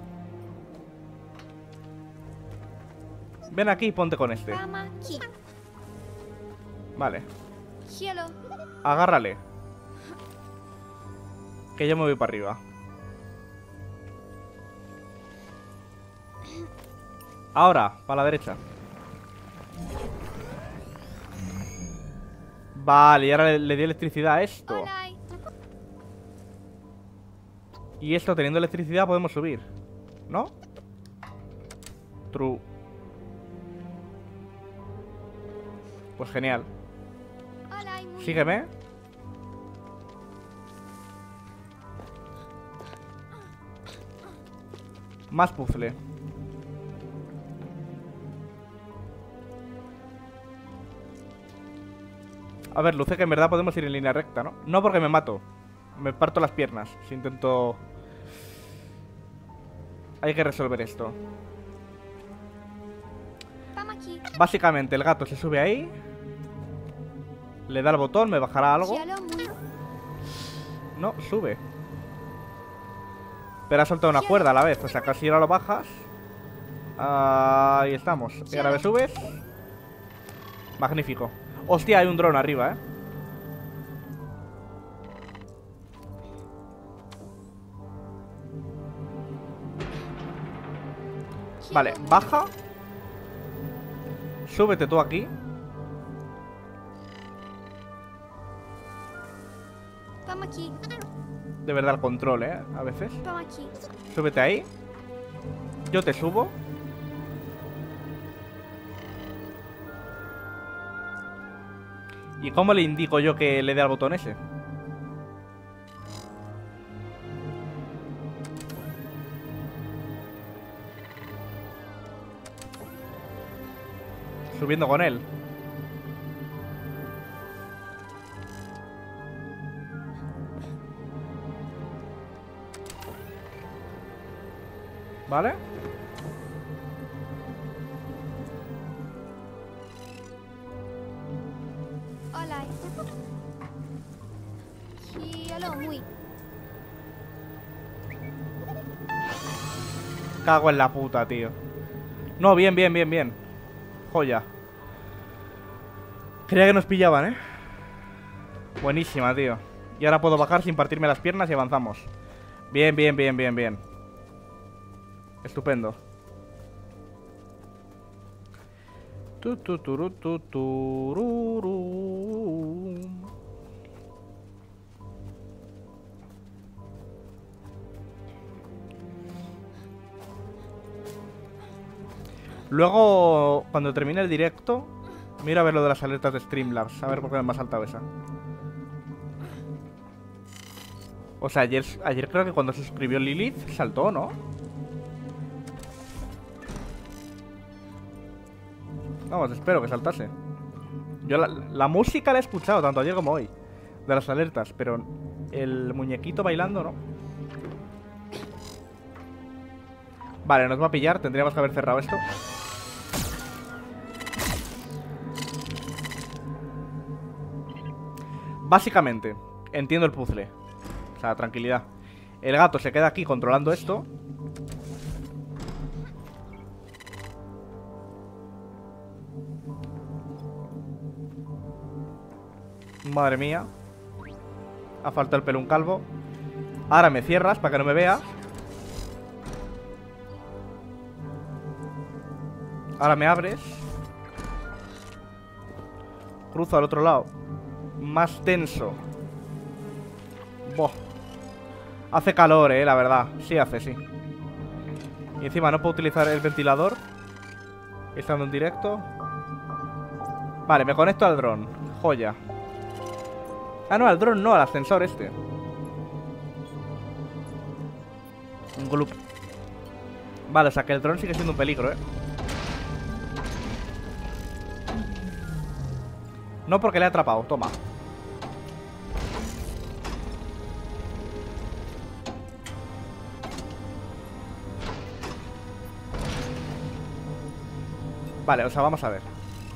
Ven aquí y ponte con este. Pamaki. Vale. Kielo. Agárrale. Que yo me voy para arriba. Ahora, para la derecha. Vale, y ahora le di electricidad a esto. Alai. Y esto, teniendo electricidad, podemos subir, ¿no? True. Pues genial. Alai Mui. Sígueme. Más puzzle. A ver, luce que en verdad podemos ir en línea recta, ¿no? No, porque me mato. Me parto las piernas si intento... Hay que resolver esto. Vamos aquí. Básicamente el gato se sube ahí. Le da el botón, me bajará algo. Cielo muy. No, sube. Pero ha soltado una cuerda a la vez. O sea, casi ahora lo bajas. Ahí estamos. Y ahora me subes. Magnífico. Hostia, hay un dron arriba, ¿eh? Vale, baja. Súbete tú aquí. Vamos aquí. De verdad el control, ¿eh? A veces. Vamos aquí. Súbete ahí. Yo te subo. ¿Y cómo le indico yo que le dé al botón ese? Subiendo con él. ¿Vale? Hola. Cielo muy. Cago en la puta, tío. No, bien, bien, bien, bien. Joya. Creía que nos pillaban, ¿eh? Buenísima, tío. Y ahora puedo bajar sin partirme las piernas y avanzamos. Bien, bien, bien, bien, bien. Estupendo. Tururú. Luego, cuando termine el directo, mira a ver lo de las alertas de Streamlabs. A ver por qué me ha saltado esa. O sea, ayer creo que cuando se suscribió Lilith saltó, ¿no? Vamos, espero que saltase. Yo la música la he escuchado tanto ayer como hoy, de las alertas, pero el muñequito bailando, ¿no? Vale, nos va a pillar, tendríamos que haber cerrado esto. Básicamente, entiendo el puzzle. O sea, tranquilidad. El gato se queda aquí controlando esto. Madre mía. Ha faltado el pelo un calvo. Ahora me cierras para que no me vea. Ahora me abres. Cruzo al otro lado. Más tenso. Boh. Hace calor, la verdad. Sí hace, sí. Y encima no puedo utilizar el ventilador estando en directo. Vale, me conecto al dron. Joya. Ah, no, al dron no, al ascensor este. Un gloop. Vale, o sea que el dron sigue siendo un peligro, No, porque le he atrapado, toma. Vale, o sea, vamos a ver.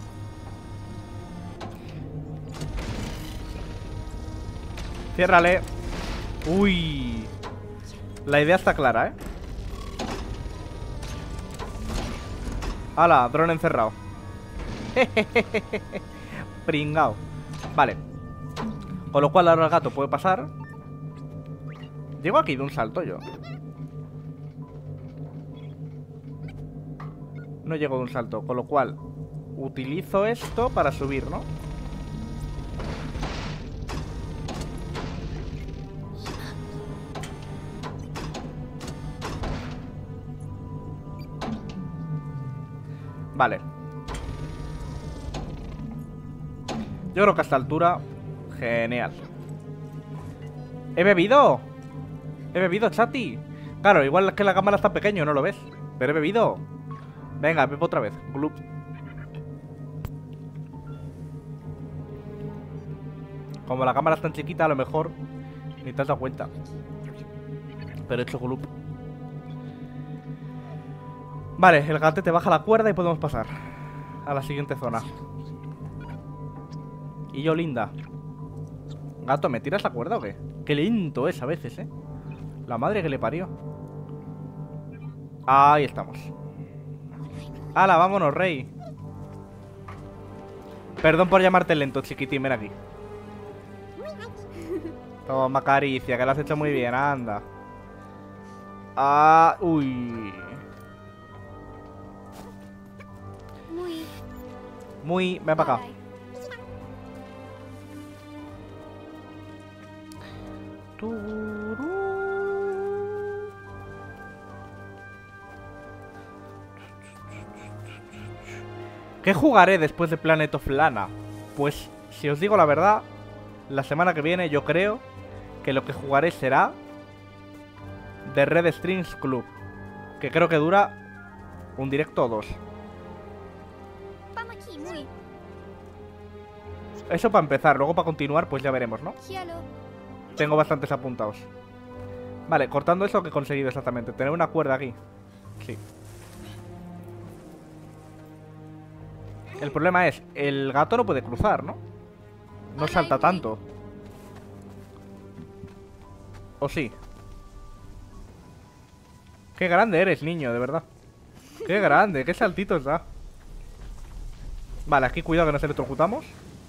Ciérrale. Uy. La idea está clara, ¡Hala! Dron encerrado. Pringao. Vale. Con lo cual ahora el gato puede pasar. Llego aquí de un salto yo. No llego de un salto. Con lo cual utilizo esto para subir, ¿no? Vale. Yo creo que a esta altura... Genial. ¿He bebido? ¿He bebido, chati? Claro, igual es que la cámara está pequeña, no lo ves. Pero he bebido. Venga, bebo otra vez. Gloop. Como la cámara es tan chiquita, a lo mejor ni te has dado cuenta. Pero he hecho gloop. Vale, el gatete baja la cuerda y podemos pasar a la siguiente zona. Y yo, linda. Gato, ¿me tiras la cuerda o qué? Qué lento es a veces, ¿eh? La madre que le parió. Ahí estamos. ¡Hala, vámonos, rey! Perdón por llamarte lento, chiquitín, ven aquí. Toma, caricia, que lo has hecho muy bien, anda. Ah, uy. Muy, ven para acá. ¿Qué jugaré después de Planet of Lana? Pues, si os digo la verdad, la semana que viene yo creo que lo que jugaré será The Red Strings Club, que creo que dura un directo o dos. Eso para empezar, luego para continuar pues ya veremos, ¿no? Tengo bastantes apuntados. Vale, cortando eso, ¿qué he conseguido exactamente? Tener una cuerda aquí. Sí. El problema es, el gato no puede cruzar, ¿no? No salta tanto. ¿O sí? Qué grande eres, niño, de verdad. Qué grande, qué saltitos da. Vale, aquí cuidado que nos electrocutamos.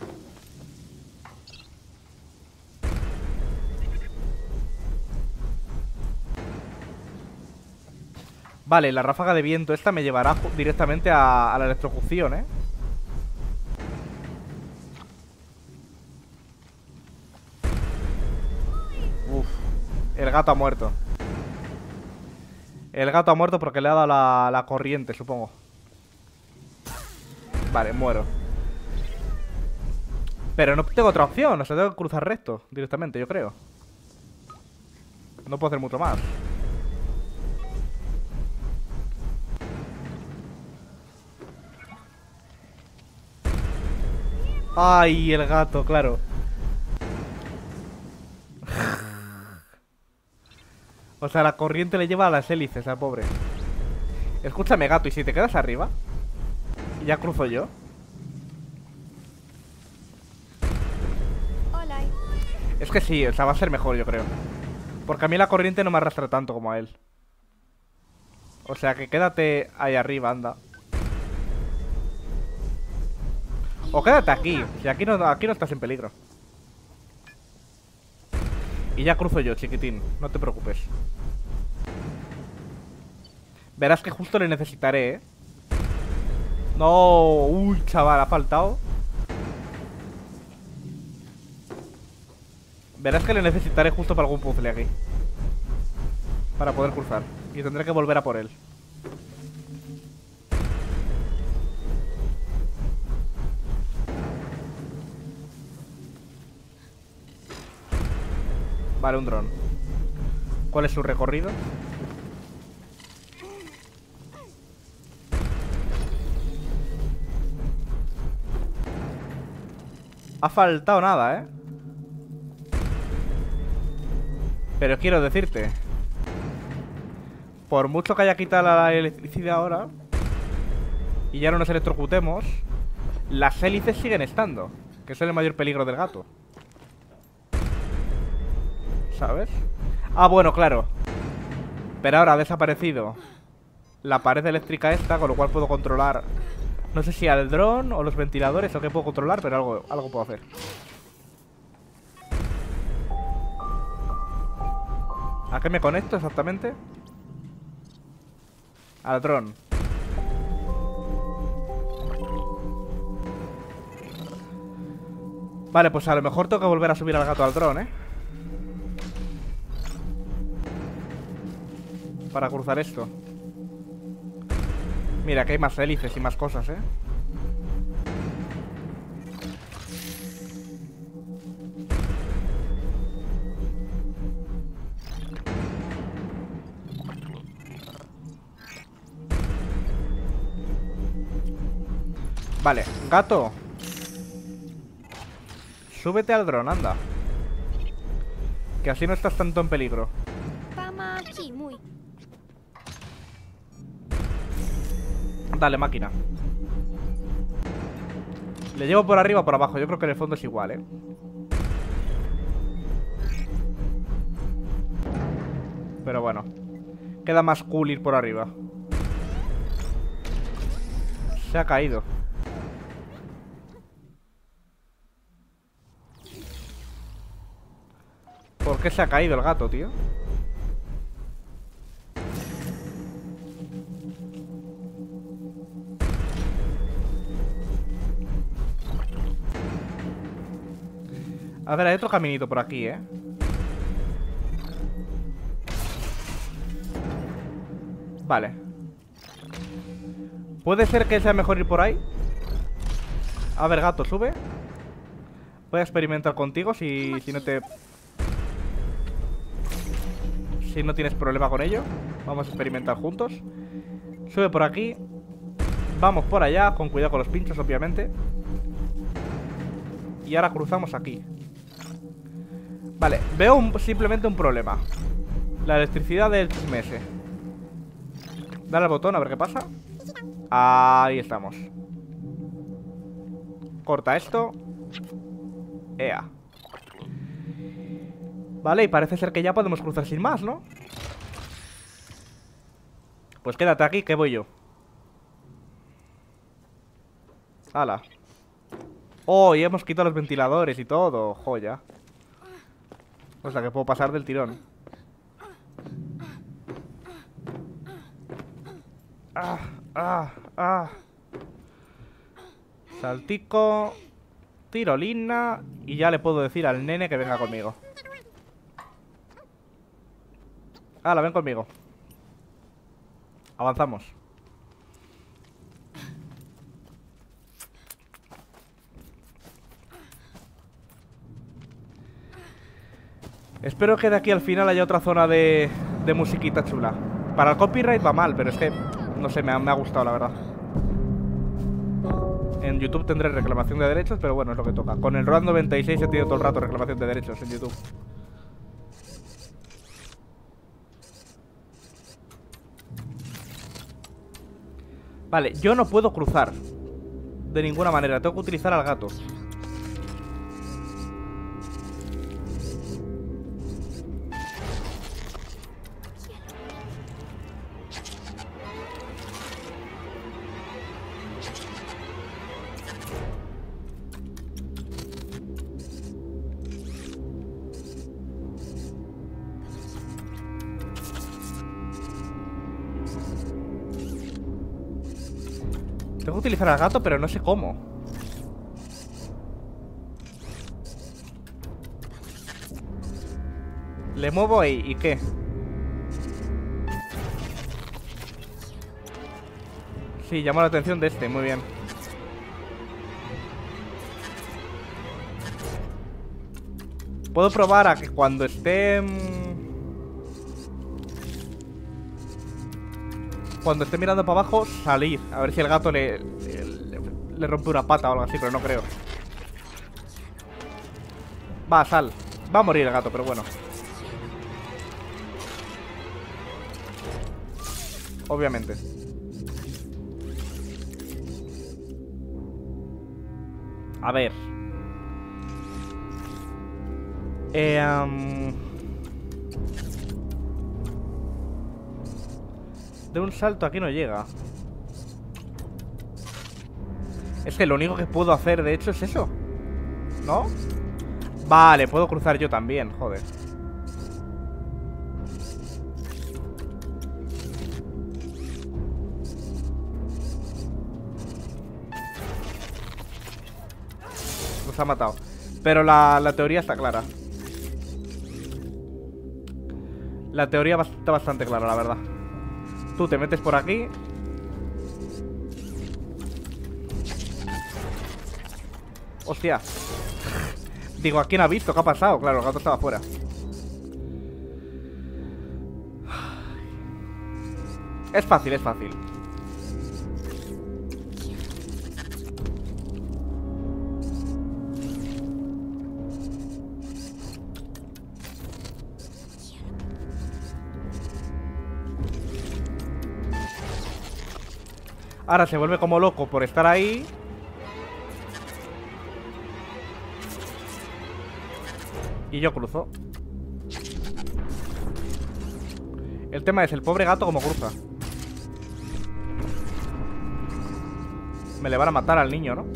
Vale, la ráfaga de viento esta me llevará directamente a la electrocución, ¿eh? Uf, el gato ha muerto. El gato ha muerto porque le ha dado la corriente, supongo. Vale, muero. Pero no tengo otra opción, o sea, tengo que cruzar recto directamente, yo creo. No puedo hacer mucho más. Ay, el gato, claro. O sea, la corriente le lleva a las hélices al pobre. Escúchame, gato, ¿y si te quedas arriba? Y ya cruzo yo. Hola. Es que sí, o sea, va a ser mejor, yo creo. Porque a mí la corriente no me arrastra tanto como a él. O sea, que quédate ahí arriba, anda. O quédate aquí, si aquí no estás en peligro. Y ya cruzo yo, chiquitín, no te preocupes. Verás que justo le necesitaré, ¿eh? No, uy, chaval, ha faltado. Verás que le necesitaré justo para algún puzzle aquí. Para poder cruzar. Y tendré que volver a por él. Vale, un dron. ¿Cuál es su recorrido? Ha faltado nada, ¿eh? Pero quiero decirte, por mucho que haya quitado la electricidad ahora y ya no nos electrocutemos, las hélices siguen estando, que es el mayor peligro del gato. ¿Sabes? Ah, bueno, claro. Pero ahora ha desaparecido la pared eléctrica esta, con lo cual puedo controlar. No sé si al dron o los ventiladores o qué puedo controlar, pero algo puedo hacer. ¿A qué me conecto exactamente? Al dron. Vale, pues a lo mejor tengo que volver a subir al gato al dron, ¿eh? Para cruzar esto. Mira, que hay más hélices y más cosas, ¿eh? Vale, gato. Súbete al dron, anda. Que así no estás tanto en peligro. Vamos aquí, muy. Dale, máquina. ¿Le llevo por arriba o por abajo? Yo creo que en el fondo es igual, ¿eh? Pero bueno, queda más cool ir por arriba. Se ha caído. ¿Por qué se ha caído el gato, tío? A ver, hay otro caminito por aquí, ¿eh? Vale. ¿Puede ser que sea mejor ir por ahí? A ver, gato, sube. Voy a experimentar contigo si no te... Si no tienes problema con ello. Vamos a experimentar juntos. Sube por aquí. Vamos por allá, con cuidado con los pinchos, obviamente. Y ahora cruzamos aquí. Vale, veo simplemente un problema. La electricidad del chisme. Dale al botón a ver qué pasa. Ahí estamos. Corta esto. Ea. Vale, y parece ser que ya podemos cruzar sin más, ¿no? Pues quédate aquí, que voy yo. Hala. Oh, y hemos quitado los ventiladores y todo. Joya. O sea que puedo pasar del tirón. Saltico. Tirolina. Y ya le puedo decir al nene que venga conmigo. Hala, ven conmigo. Avanzamos. Espero que de aquí al final haya otra zona de musiquita chula. Para el copyright va mal, pero es que, no sé, me ha gustado, la verdad. En YouTube tendré reclamación de derechos, pero bueno, es lo que toca. Con el Road 96 he tenido todo el rato reclamación de derechos en YouTube. Vale, yo no puedo cruzar de ninguna manera, tengo que utilizar al gato. Tengo que utilizar al gato, pero no sé cómo. Le muevo ahí, ¿y qué? Sí, llama la atención de este, muy bien. Puedo probar a que cuando esté... Cuando esté mirando para abajo, salir. A ver si el gato le rompe una pata o algo así, pero no creo. Va, sal. Va a morir el gato, pero bueno. Obviamente. A ver. De un salto aquí no llega. Es que lo único que puedo hacer, de hecho, es eso. ¿No? Vale, puedo cruzar yo también, joder. Nos ha matado. Pero la teoría está clara. La teoría está bastante clara, la verdad. Tú te metes por aquí. Hostia. Digo, ¿a quién ha visto? ¿Qué ha pasado? Claro, el gato estaba fuera. Es fácil, es fácil. Ahora se vuelve como loco por estar ahí. Y yo cruzo. El tema es el pobre gato como cruza. Me le van a matar al niño, ¿no?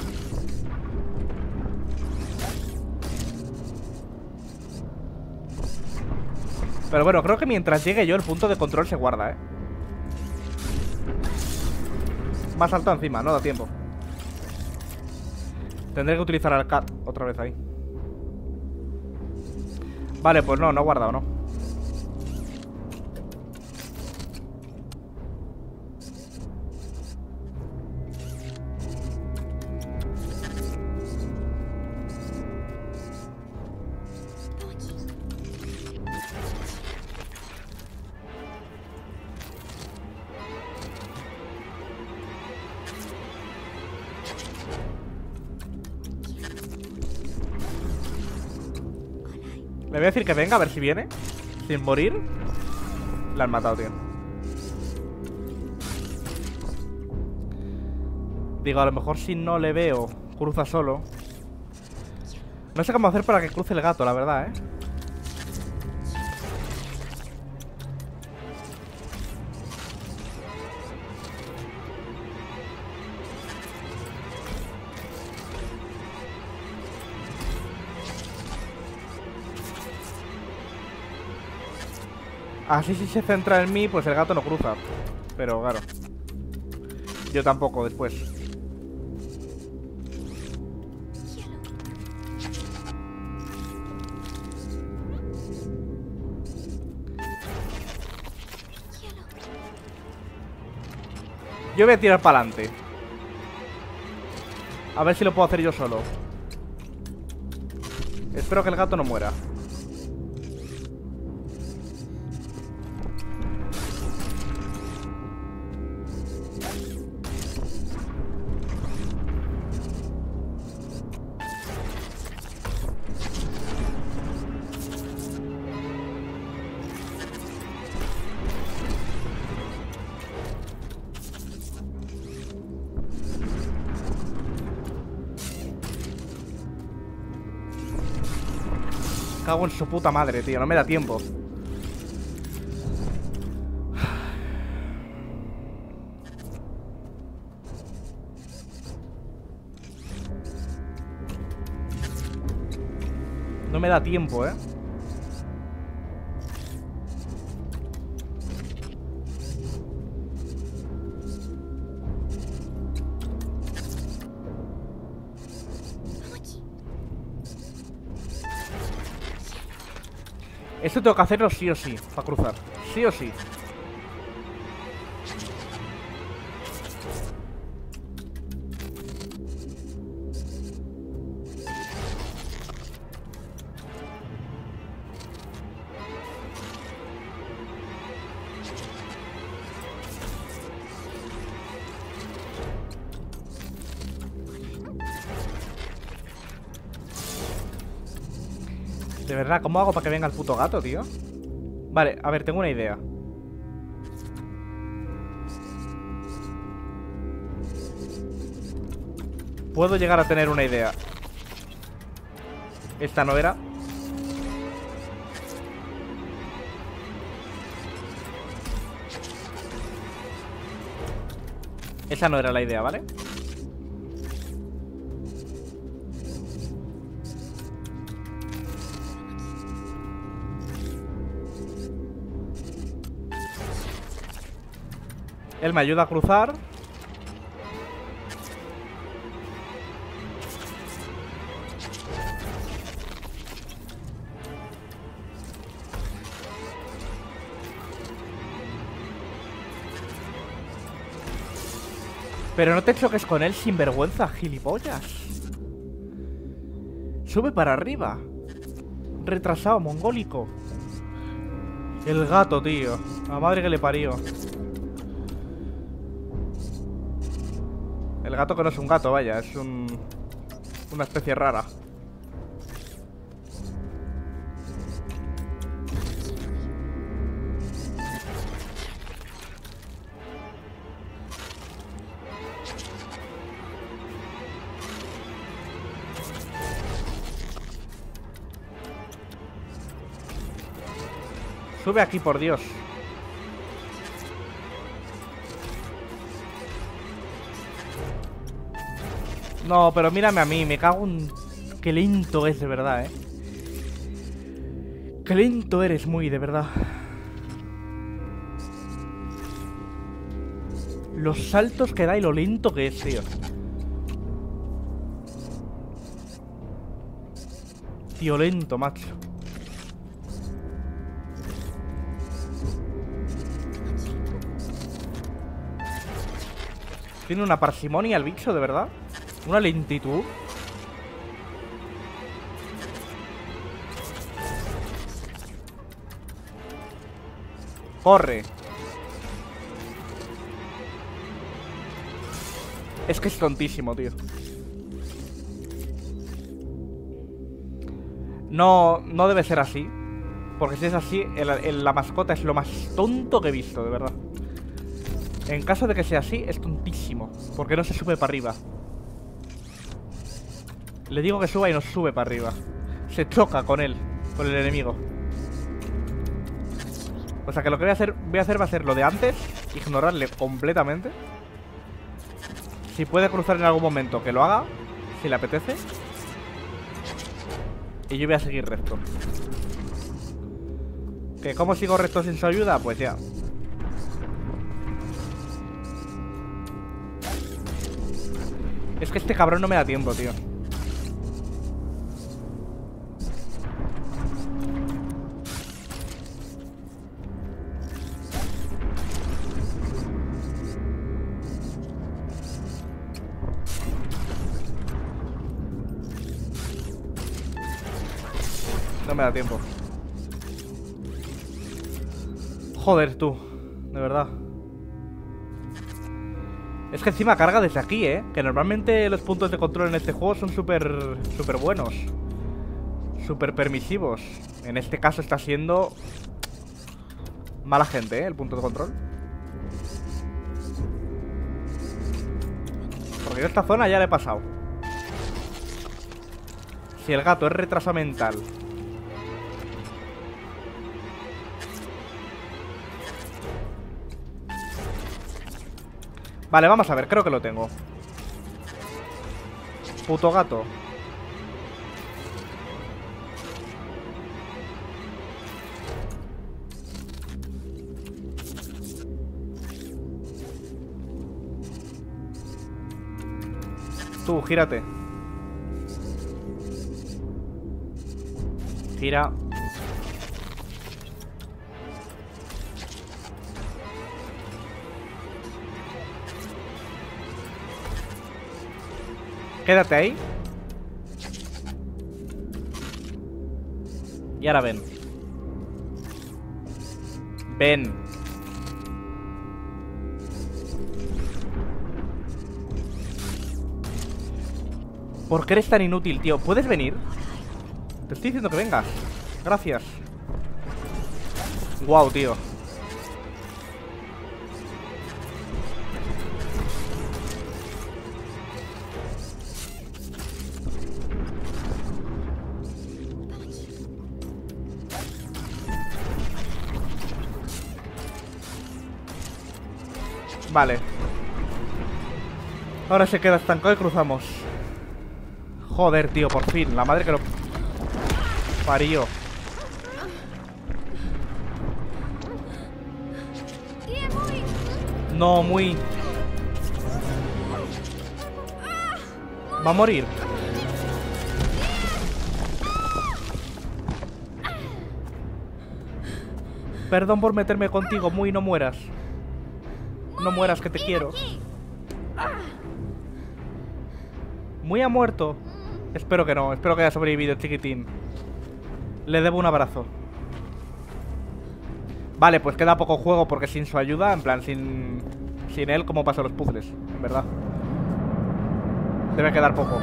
Pero bueno, creo que mientras llegue yo el punto de control se guarda, ¿eh? Más alto encima, no da tiempo. Tendré que utilizar al cat otra vez ahí. Vale, pues no, no ha guardado, no. Le voy a decir que venga, a ver si viene. Sin morir. La han matado, tío. Digo, a lo mejor si no le veo, cruza solo. No sé cómo hacer para que cruce el gato, la verdad, ¿eh? Así si se centra en mí, pues el gato no cruza. Pero claro, yo tampoco después. Yo voy a tirar para adelante. A ver si lo puedo hacer yo solo. Espero que el gato no muera. Cago en su puta madre, tío. No me da tiempo. No me da tiempo, ¿eh? Esto tengo que hacerlo sí o sí, para cruzar. Sí o sí. De verdad, ¿cómo hago para que venga el puto gato, tío? Vale, a ver, tengo una idea. Puedo llegar a tener una idea. Esta no era. Esa no era la idea, ¿vale? Él me ayuda a cruzar. Pero no te choques con él, sinvergüenza, gilipollas. Sube para arriba. Retrasado, mongólico. El gato, tío. La madre que le parió. El gato que no es un gato, vaya. Es una especie rara. Sube aquí, por Dios. No, pero mírame a mí, me cago en... Qué lento es, de verdad, Qué lento eres, muy, de verdad. Los saltos que da y lo lento que es, tío. Tío, lento, macho. Tiene una parsimonia el bicho, de verdad. Una lentitud. Corre. Es que es tontísimo, tío. No, no debe ser así. Porque si es así, la mascota es lo más tonto que he visto, de verdad. En caso de que sea así, es tontísimo. Porque no se sube para arriba. Le digo que suba y no sube para arriba. Se choca con él, con el enemigo. O sea que lo que voy a hacer va a ser lo de antes. Ignorarle completamente. Si puede cruzar en algún momento, que lo haga. Si le apetece. Y yo voy a seguir recto. ¿Que cómo sigo recto sin su ayuda? Pues ya. Es que este cabrón no me da tiempo, tío. No me da tiempo. Joder, tú. De verdad. Es que encima carga desde aquí, que normalmente los puntos de control en este juego son súper buenos. Súper permisivos. En este caso está siendo mala gente, el punto de control. Porque yo esta zona ya la he pasado. Si el gato es retraso mental. Vale, vamos a ver, creo que lo tengo. Puto gato. Tú, gírate. Gira. Quédate ahí. Y ahora ven. Ven. ¿Por qué eres tan inútil, tío? ¿Puedes venir? Te estoy diciendo que vengas. Gracias. Guau, tío. Vale. Ahora se queda estancado y cruzamos. Joder, tío, por fin. La madre que lo parió. No, muy. Va a morir. Perdón por meterme contigo, muy, no mueras. No mueras, que te quiero. Muy ha muerto. Espero que no, espero que haya sobrevivido, chiquitín. Le debo un abrazo. Vale, pues queda poco juego porque sin su ayuda, en plan, sin él, ¿cómo pasan los puzzles? En verdad. Debe quedar poco.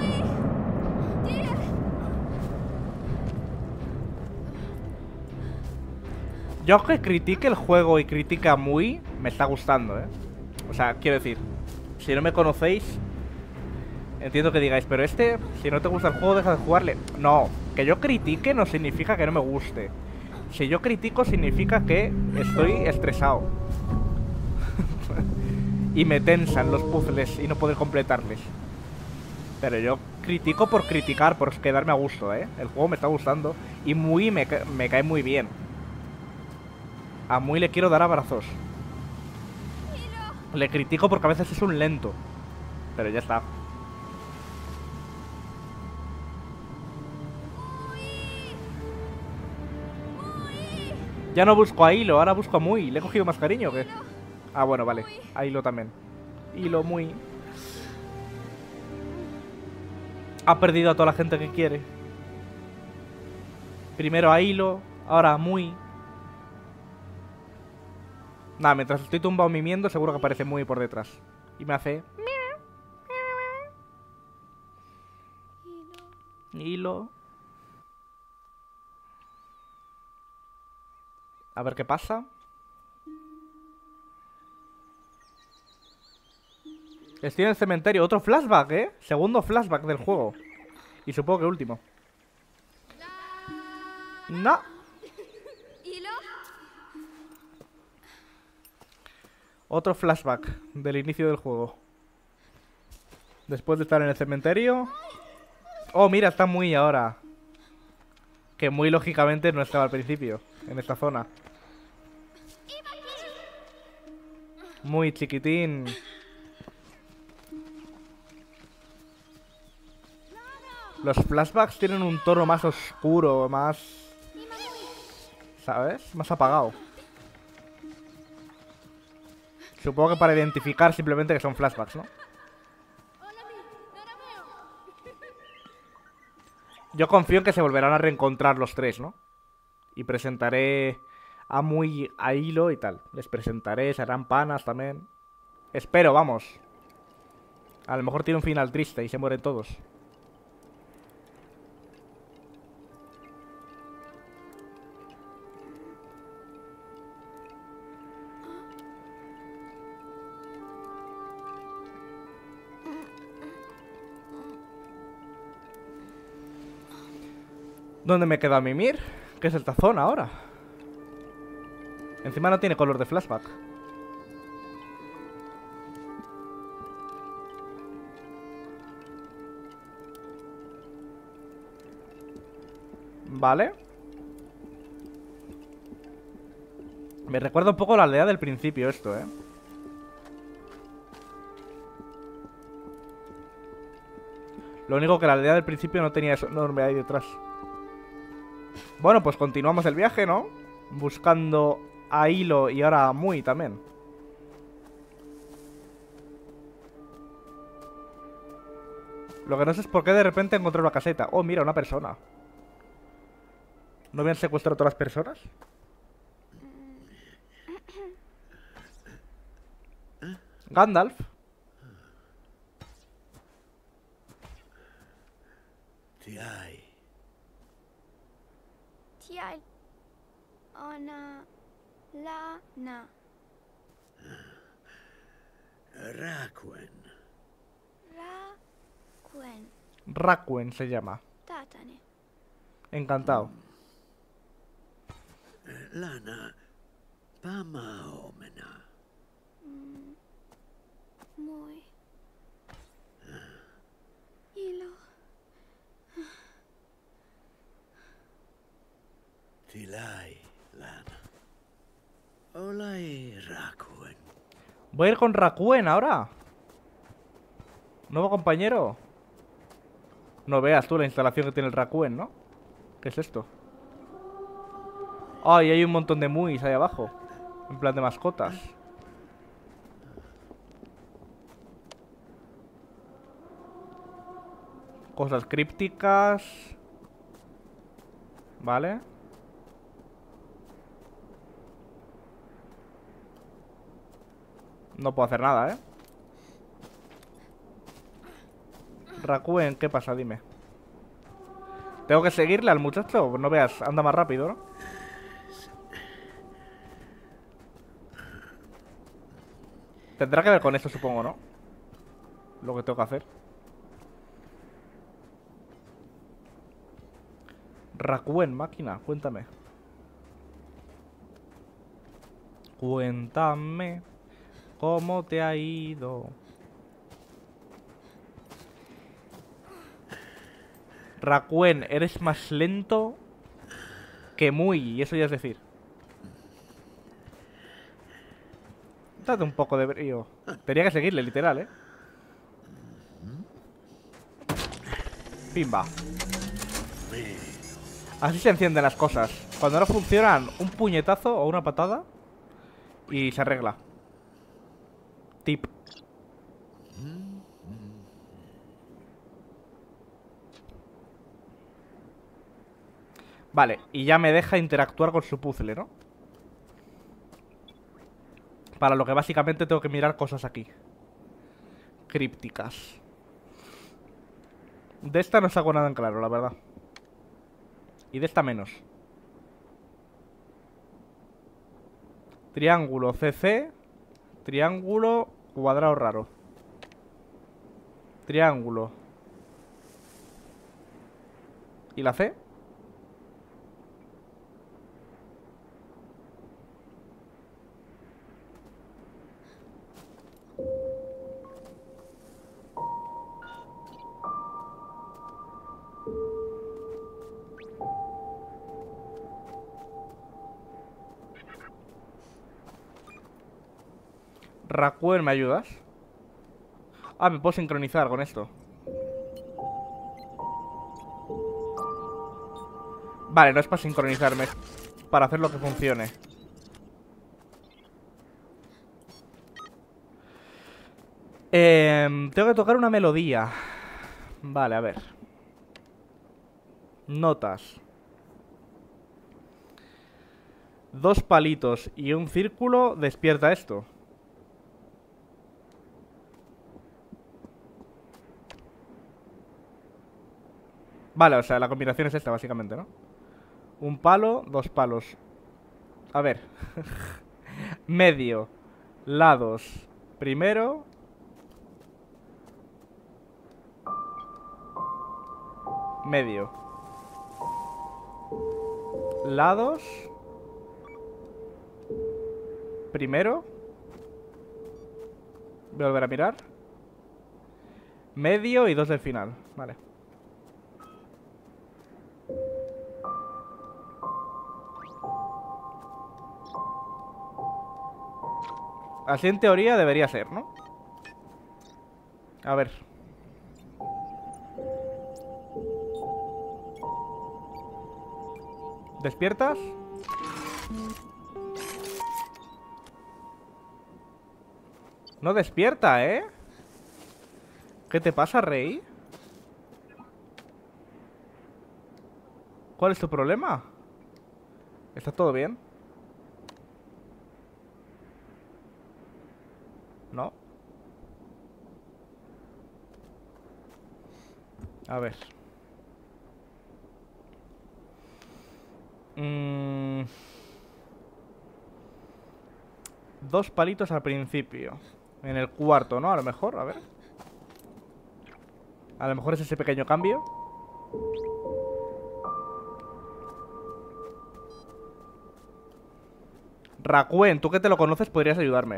Yo que critique el juego y critica muy, me está gustando, O sea, quiero decir, si no me conocéis, entiendo que digáis, pero si no te gusta el juego, deja de jugarle. No, que yo critique no significa que no me guste. Si yo critico significa que estoy estresado. Y me tensan los puzzles y no poder completarles. Pero yo critico por criticar, por quedarme a gusto, ¿eh? El juego me está gustando. Y Mui me cae muy bien. A Mui le quiero dar abrazos. Le critico porque a veces es un lento. Pero ya está. Ya no busco a Hilo, ahora busco a Mui. ¿Le he cogido más cariño o qué? Ah, bueno, vale. A Hilo también. Hilo, Mui. Ha perdido a toda la gente que quiere. Primero a Hilo, ahora a Mui. Nada, mientras estoy tumbado mimiendo, seguro que aparece Mui por detrás. Y me hace... Hilo. A ver qué pasa. Estoy en el cementerio. Otro flashback, ¿eh? Segundo flashback del juego. Y supongo que último. No. Otro flashback del inicio del juego. Después de estar en el cementerio. Oh, mira, está Mui ahora. Que Mui lógicamente no estaba al principio. En esta zona. Muy chiquitín. Los flashbacks tienen un tono más oscuro, más... ¿sabes? Más apagado. Supongo que para identificar simplemente que son flashbacks, ¿no? Yo confío en que se volverán a reencontrar los tres, ¿no? Y presentaré a Mui, a Hilo y tal. Les presentaré, se harán panas también. Espero, vamos. A lo mejor tiene un final triste y se mueren todos. ¿Dónde me queda a mimir? ¿Qué es esta zona ahora? Encima no tiene color de flashback. Vale. Me recuerda un poco a la aldea del principio esto, ¿eh? Lo único que la aldea del principio no tenía eso enorme ahí detrás. Bueno, pues continuamos el viaje, ¿no? Buscando a Hilo y ahora a Mui también. Lo que no sé es por qué de repente encontré una caseta. Oh, mira, una persona. ¿No habían secuestrado a todas las personas? Gandalf. Tial. Ona. La. Na. Rakuen. Ra. Quen. Rakuen se llama. Tatane. Encantado. Lana. Pamaomena. Muy. Hilo. Tilai, Lana. Olai Rakuen. Voy a ir con Rakuen ahora. Nuevo compañero. No veas tú la instalación que tiene el Rakuen, ¿no? ¿Qué es esto? Ay, hay un montón de Muis ahí abajo. En plan de mascotas. Cosas crípticas. Vale. No puedo hacer nada, ¿eh? Rakuen, ¿qué pasa? Dime. ¿Tengo que seguirle al muchacho? No veas, anda más rápido, ¿no? Tendrá que ver con eso, supongo, ¿no? Lo que tengo que hacer. Rakuen, máquina, cuéntame. Cuéntame cómo te ha ido. Rakuen, eres más lento que muy, y eso ya es decir. Date un poco de brío. Tenía que seguirle, literal, ¿eh? Pimba. Así se encienden las cosas. Cuando no funcionan, un puñetazo o una patada y se arregla. Tip. Vale, y ya me deja interactuar con su puzzle, ¿no? Para lo que básicamente tengo que mirar cosas aquí. Crípticas. De esta no saco nada en claro, la verdad. Y de esta menos. Triángulo CC. Triángulo cuadrado raro. Triángulo. ¿Y la C? Rakuen, ¿me ayudas? Ah, me puedo sincronizar con esto. Vale, no es para sincronizarme, es para hacer lo que funcione. Tengo que tocar una melodía. Vale, a ver. Notas. 2 palitos y un círculo despierta esto. Vale, o sea, la combinación es esta, básicamente, ¿no? Un palo, 2 palos. A ver. Medio. Lados. Primero. Medio. Lados. Primero. Voy a volver a mirar. Medio y 2 del final. Vale. Así en teoría debería ser, ¿no? A ver. ¿Despiertas? No despierta, ¿eh? ¿Qué te pasa, Rey? ¿Cuál es tu problema? ¿Está todo bien? ¿No? A ver. Dos palitos al principio. En el cuarto, ¿no? A lo mejor, a ver. A lo mejor es ese pequeño cambio. Rakuen, tú que te lo conoces podrías ayudarme.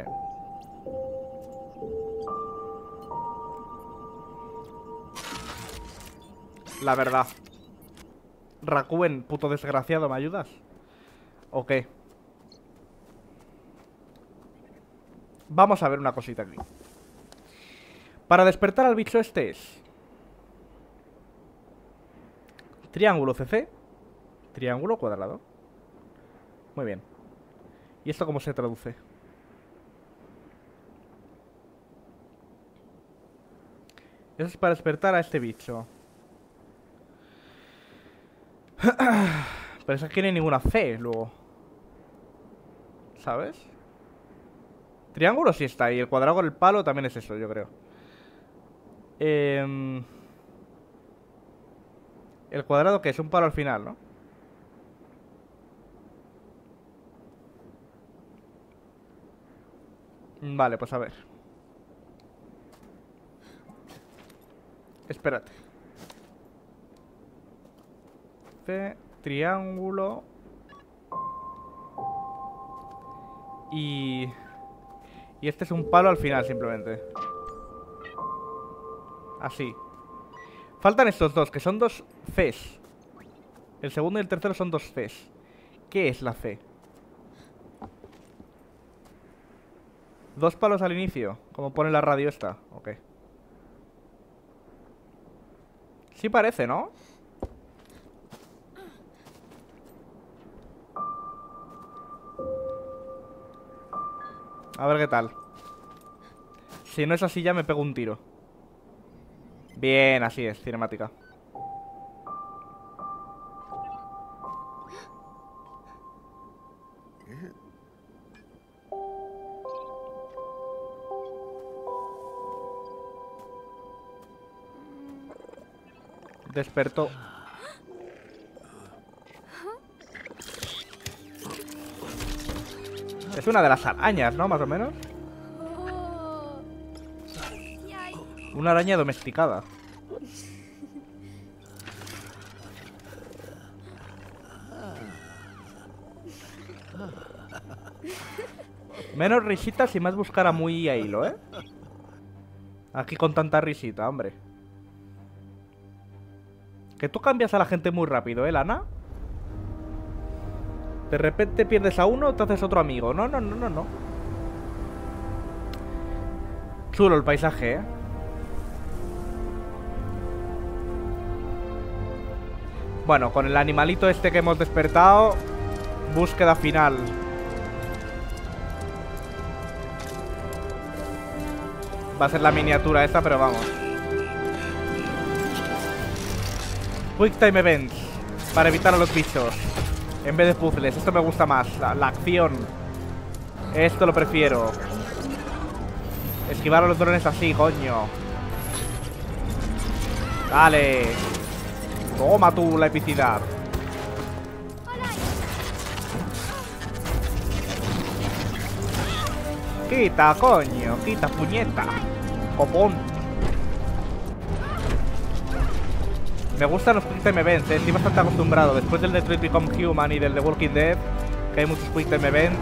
La verdad. Rakuen, puto desgraciado, ¿me ayudas? ¿O qué? Vamos a ver una cosita aquí. Para despertar al bicho este es triángulo CC, triángulo cuadrado. Muy bien. ¿Y esto cómo se traduce? Eso es para despertar a este bicho. Pero eso aquí no hay ninguna C luego. ¿Sabes? Triángulo sí está. Y el cuadrado con el palo también es eso, yo creo. El cuadrado que es un palo al final, ¿no? Vale, pues a ver. Espérate. C, triángulo. Y este es un palo al final, simplemente. Así. Faltan estos dos, que son dos Cs. El segundo y el tercero son dos Cs. ¿Qué es la C? Dos palos al inicio, como pone la radio esta. Ok. Sí parece, ¿no? A ver qué tal. Si no es así ya me pego un tiro. Bien, así es, cinemática. Despertó. Es una de las arañas, ¿no? Más o menos. Una araña domesticada. Menos risitas y más buscar a muy a hilo, ¿eh? Aquí con tanta risita, hombre. Que tú cambias a la gente muy rápido, ¿eh, Lana? De repente pierdes a uno, te haces otro amigo. No, no, no, no, no. Chulo el paisaje, ¿eh? Bueno, con el animalito este que hemos despertado. Búsqueda final. Va a ser la miniatura esta, pero vamos. Quick Time Events. Para evitar a los bichos. En vez de puzzles. Esto me gusta más. La acción. Esto lo prefiero. Esquivar a los drones así, coño. Dale. Toma tú la epicidad. Quita, coño. Quita, puñeta. Copón. Me gustan los Quick Time Events, estoy bastante acostumbrado. Después del Detroit Become Human y del The Walking Dead, que hay muchos Quick Time Events.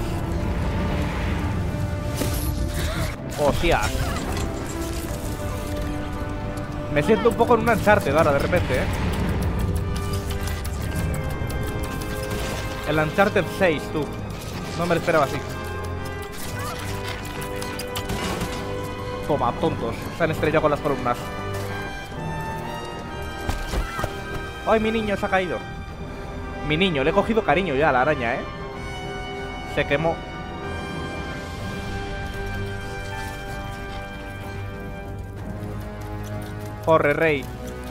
Hostias. Me siento un poco en un Uncharted ahora, de repente, ¿eh? El Uncharted 6, tú. No me lo esperaba así. Toma, tontos. Se han estrellado con las columnas. ¡Ay, mi niño se ha caído! Mi niño, le he cogido cariño ya a la araña, ¿eh? Se quemó. Corre, rey.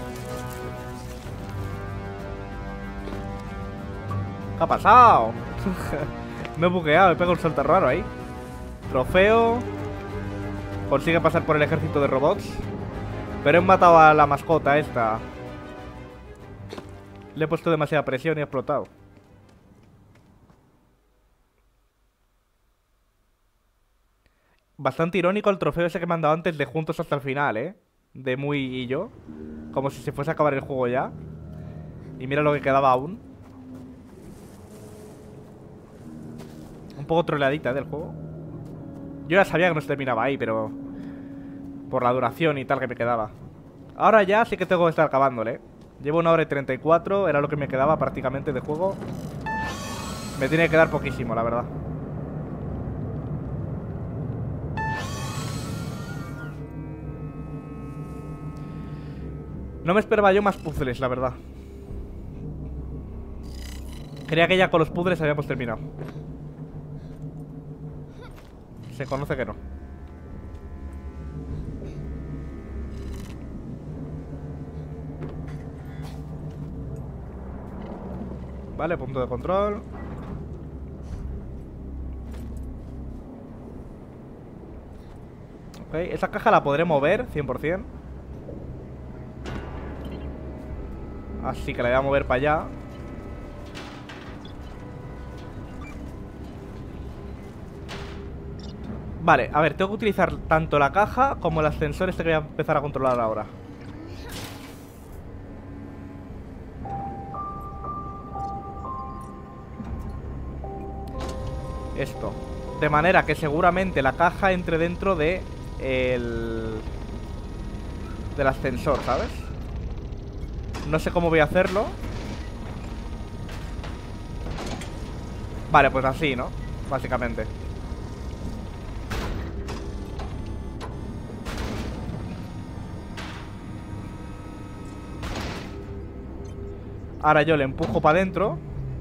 ¿Qué ha pasado? Me he bugueado, he pegado un salto raro ahí. Trofeo. Consigue pasar por el ejército de robots. Pero he matado a la mascota esta. Le he puesto demasiada presión y ha explotado. Bastante irónico el trofeo ese que me han dado antes de juntos hasta el final, ¿eh? De Muy y yo. Como si se fuese a acabar el juego ya. Y mira lo que quedaba aún. Un poco troleadita, ¿eh? Del juego. Yo ya sabía que no se terminaba ahí, pero... por la duración y tal que me quedaba. Ahora ya sí que tengo que estar acabándole, ¿eh? Llevo 1 hora y 34, era lo que me quedaba prácticamente de juego. Me tiene que quedar poquísimo, la verdad. No me esperaba yo más puzzles, la verdad. Creía que ya con los puzzles habíamos terminado. Se conoce que no. Vale, punto de control. Ok, esa caja la podré mover 100%. Así que la voy a mover para allá. Vale, a ver, tengo que utilizar tanto la caja como el ascensor este que voy a empezar a controlar ahora. Esto. De manera que seguramente la caja entre dentro de del ascensor, ¿sabes? No sé cómo voy a hacerlo. Vale, pues así, ¿no? Básicamente. Ahora yo le empujo para adentro.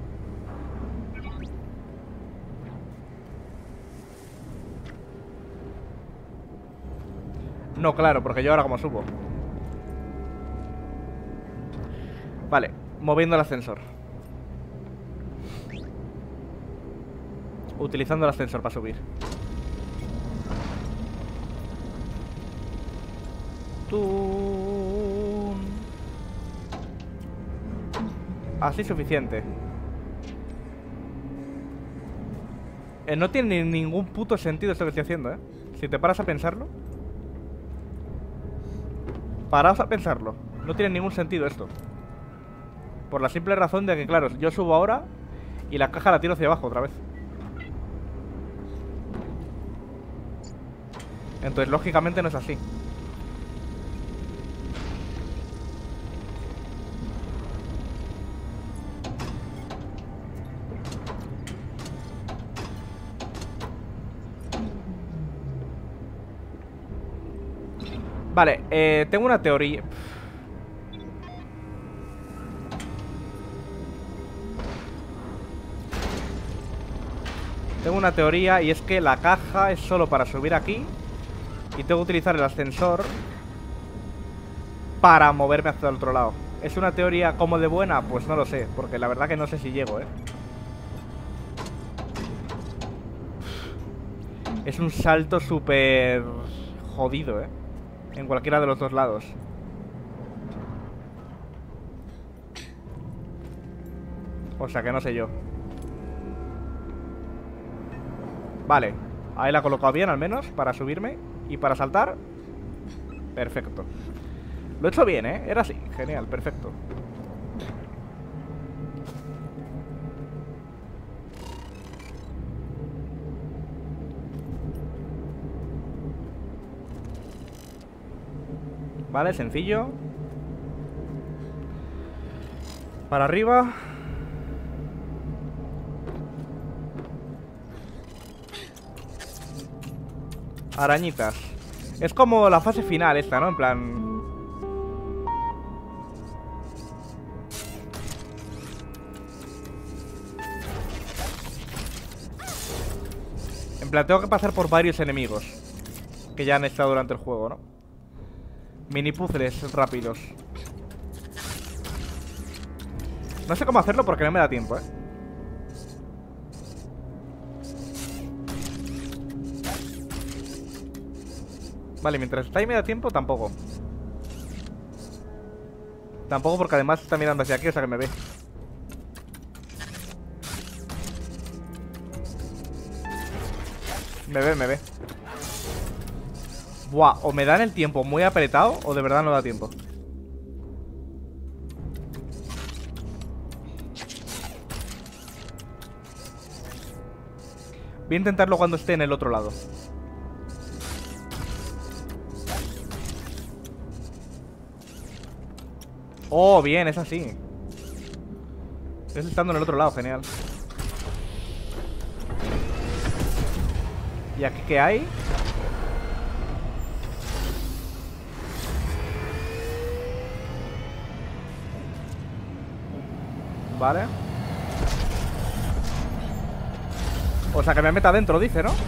No, claro, porque yo ahora como subo. Vale, moviendo el ascensor. Utilizando el ascensor para subir. ¡Tum! Así suficiente. No tiene ningún puto sentido esto que estoy haciendo, ¿eh? Si te paras a pensarlo. Paraos a pensarlo. No tiene ningún sentido esto. Por la simple razón de que, claro, yo subo ahora y la caja la tiro hacia abajo otra vez. Entonces, lógicamente no es así. Vale, tengo una teoría. Tengo una teoría y es que la caja es solo para subir aquí y tengo que utilizar el ascensor para moverme hacia el otro lado. ¿Es una teoría como de buena? Pues no lo sé, porque la verdad que no sé si llego, ¿eh? Es un salto súper jodido, ¿eh? En cualquiera de los dos lados. O sea que no sé yo. Vale, ahí la he colocado bien al menos para subirme. Y para saltar. Perfecto. Lo he hecho bien, ¿eh? Era así, genial, perfecto. Vale, sencillo. Para arriba. Arañitas. Es como la fase final esta, ¿no? En plan... En plan, tengo que pasar por varios enemigos que ya han estado durante el juego, ¿no? Mini puzzles rápidos. No sé cómo hacerlo porque no me da tiempo, ¿eh? Vale, mientras está ahí me da tiempo, tampoco. Tampoco porque además está mirando hacia aquí, o sea que me ve. Me ve, me ve. Buah, o me dan el tiempo muy apretado o de verdad no da tiempo. Voy a intentarlo cuando esté en el otro lado. Oh, bien, es así. Es estando en el otro lado, genial. ¿Y aquí qué hay? Vale. O sea que me meta adentro, dice, ¿no?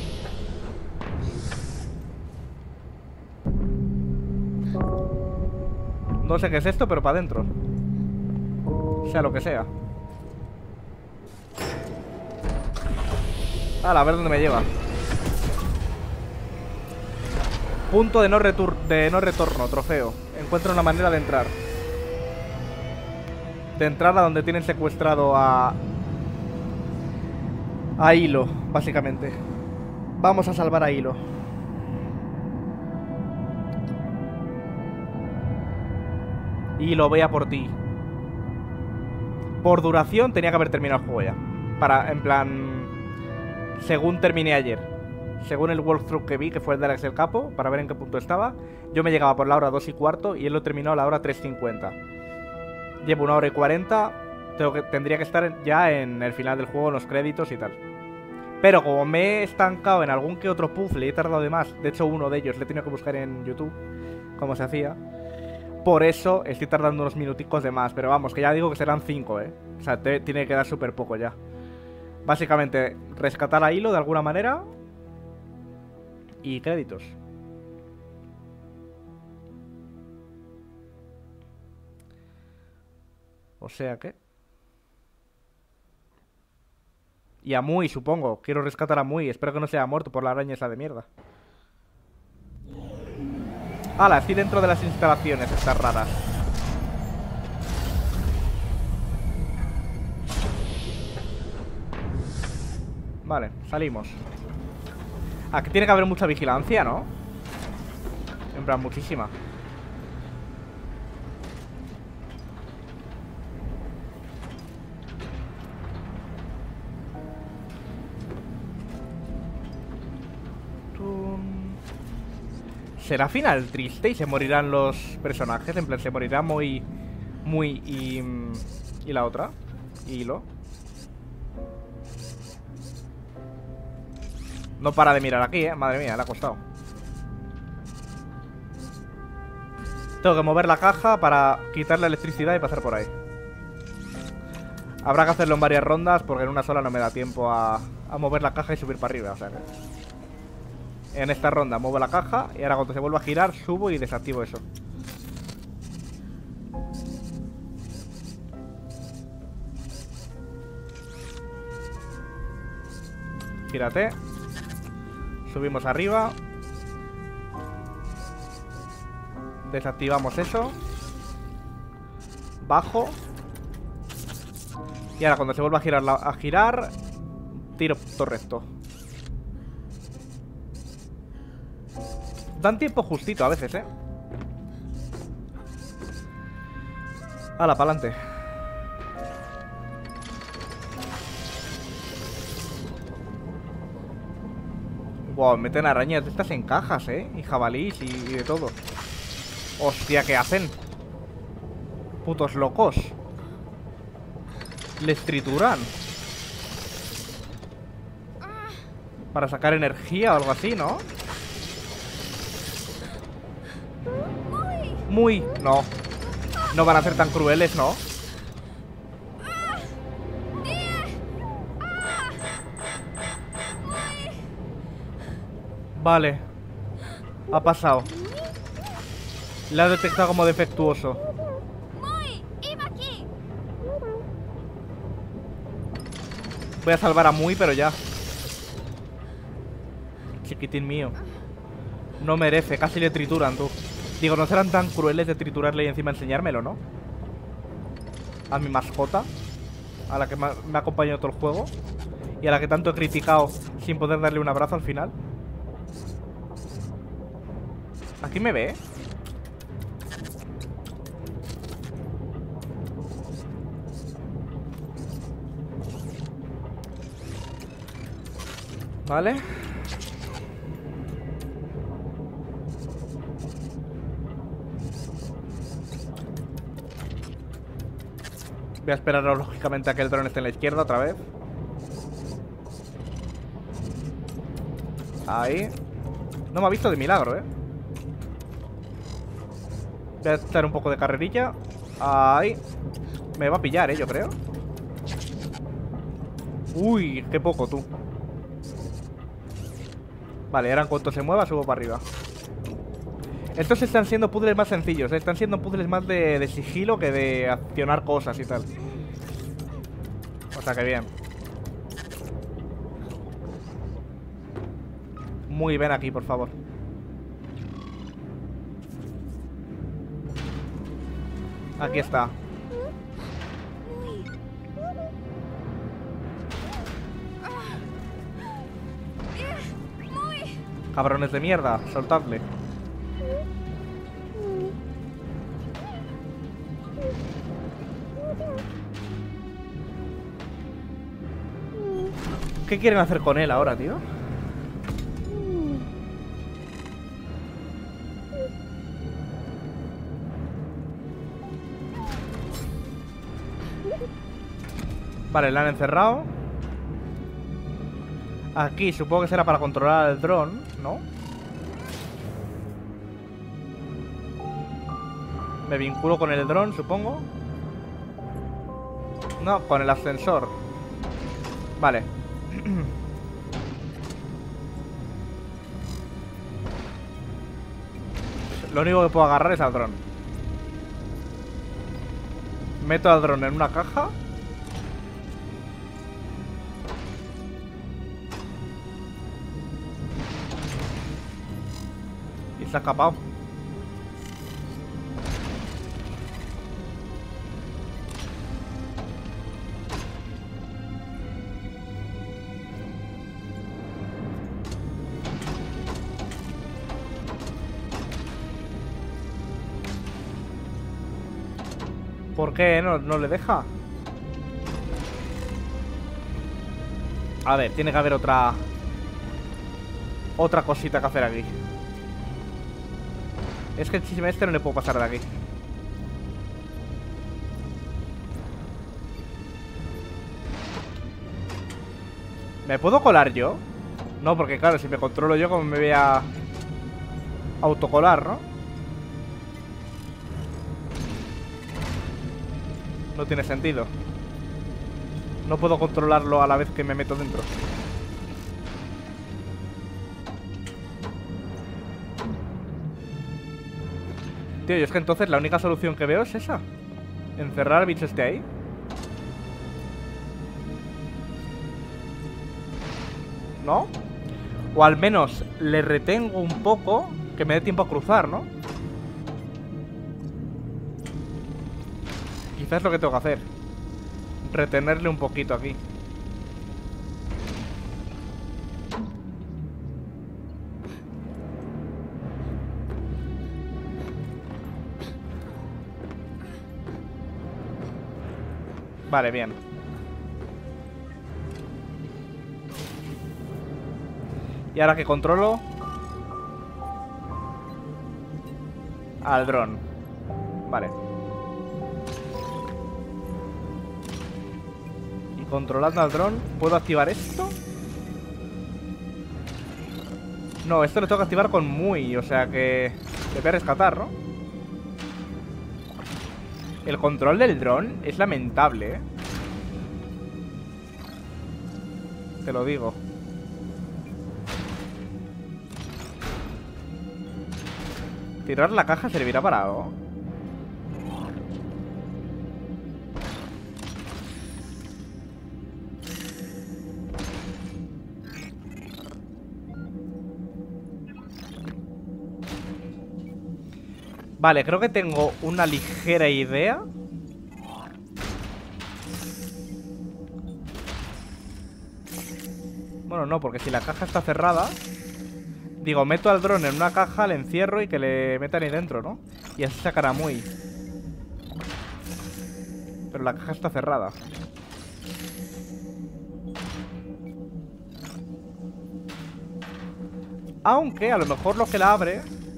No sé qué es esto, pero para adentro. Sea lo que sea. A ver dónde me lleva. Punto de no retorno, trofeo. Encuentra una manera de entrar. De entrar a donde tienen secuestrado a Hilo, básicamente. Vamos a salvar a Hilo. Hilo, voy a por ti. Por duración tenía que haber terminado el juego ya. Para, en plan... según terminé ayer. Según el walkthrough que vi, que fue el del Axel Capo, para ver en qué punto estaba, yo me llegaba por la hora 2:15 y él lo terminó a la hora 3:50. Llevo 1 hora y 40, tendría que estar ya en el final del juego, en los créditos y tal. Pero como me he estancado en algún que otro puzzle y he tardado de más, de hecho uno de ellos le he tenido que buscar en YouTube cómo se hacía, por eso estoy tardando unos minuticos de más. Pero vamos, que ya digo que serán 5, O sea, tiene que dar súper poco ya. Básicamente, rescatar a Hilo de alguna manera y créditos. O sea que... Y a Mui, supongo. Quiero rescatar a Mui. Espero que no se haya muerto por la araña esa de mierda. ¡Hala! Estoy dentro de las instalaciones estas raras. Vale, salimos. Aquí tiene que haber mucha vigilancia, ¿no? En plan, muchísima. ¿Será final triste y se morirán los personajes? En plan, se morirá Mui y la otra. Y Hilo. No para de mirar aquí, madre mía, le ha costado. Tengo que mover la caja para quitar la electricidad y pasar por ahí. Habrá que hacerlo en varias rondas porque en una sola no me da tiempo a mover la caja y subir para arriba, o sea que... En esta ronda muevo la caja y ahora cuando se vuelva a girar subo y desactivo eso. Gírate. Subimos arriba. Desactivamos eso. Bajo. Y ahora cuando se vuelva a girar, tiro todo recto. Dan tiempo justito a veces, Hala, pa'lante. Wow, meten arañas de estas en cajas, y jabalís y de todo. Hostia, ¿qué hacen? Putos locos. Les trituran para sacar energía o algo así, ¿no? Muy... No. No van a ser tan crueles, ¿no? Vale. Ha pasado. Le ha detectado como defectuoso. Voy a salvar a Mui, pero ya. Chiquitín mío. No merece, casi le trituran, tú. Digo, no serán tan crueles de triturarle y encima enseñármelo, ¿no? A mi mascota, a la que me ha acompañado todo el juego y a la que tanto he criticado sin poder darle un abrazo al final. ¿Aquí me ve? Vale. Voy a esperar lógicamente a que el dron esté en la izquierda otra vez. Ahí. No me ha visto de milagro, Voy a echar un poco de carrerilla. Ahí. Me va a pillar, yo creo. Uy, qué poco, tú. Vale, ahora en cuanto se mueva subo para arriba. Estos están siendo puzzles más sencillos, están siendo puzzles más de sigilo que de accionar cosas y tal. O sea que bien. Muy bien aquí, por favor. Aquí está. Cabrones de mierda, soltadle. ¿Qué quieren hacer con él ahora, tío? Vale, la han encerrado. Aquí supongo que será para controlar el dron, ¿no? Me vinculo con el dron, supongo. No, con el ascensor. Vale. Lo único que puedo agarrar es al dron. Meto al dron en una caja. Y se ha escapado. ¿Por qué no le deja? A ver, tiene que haber otra cosita que hacer aquí. Es que el chisme este no le puedo pasar de aquí. ¿Me puedo colar yo? No, porque claro, si me controlo yo, como me voy a autocolar, ¿no? No tiene sentido. No puedo controlarlo a la vez que me meto dentro. Tío, yo es que entonces la única solución que veo es esa. Encerrar al bicho este ahí. ¿No? O al menos le retengo un poco, que me dé tiempo a cruzar, ¿no? Quizás es lo que tengo que hacer. Retenerle un poquito aquí. Vale, bien. Y ahora que controlo al dron. Vale. Y controlando al dron, ¿puedo activar esto? No, esto lo tengo que activar con muy, o sea que le voy a rescatar, ¿no? El control del dron es lamentable, ¿eh? Te lo digo. ¿Tirar la caja servirá para algo? Vale, creo que tengo una ligera idea. Bueno, no, porque si la caja está cerrada... Digo, meto al dron en una caja, le encierro y que le metan ahí dentro, ¿no? Y así sacará muy. Pero la caja está cerrada. Aunque a lo mejor lo que la abre...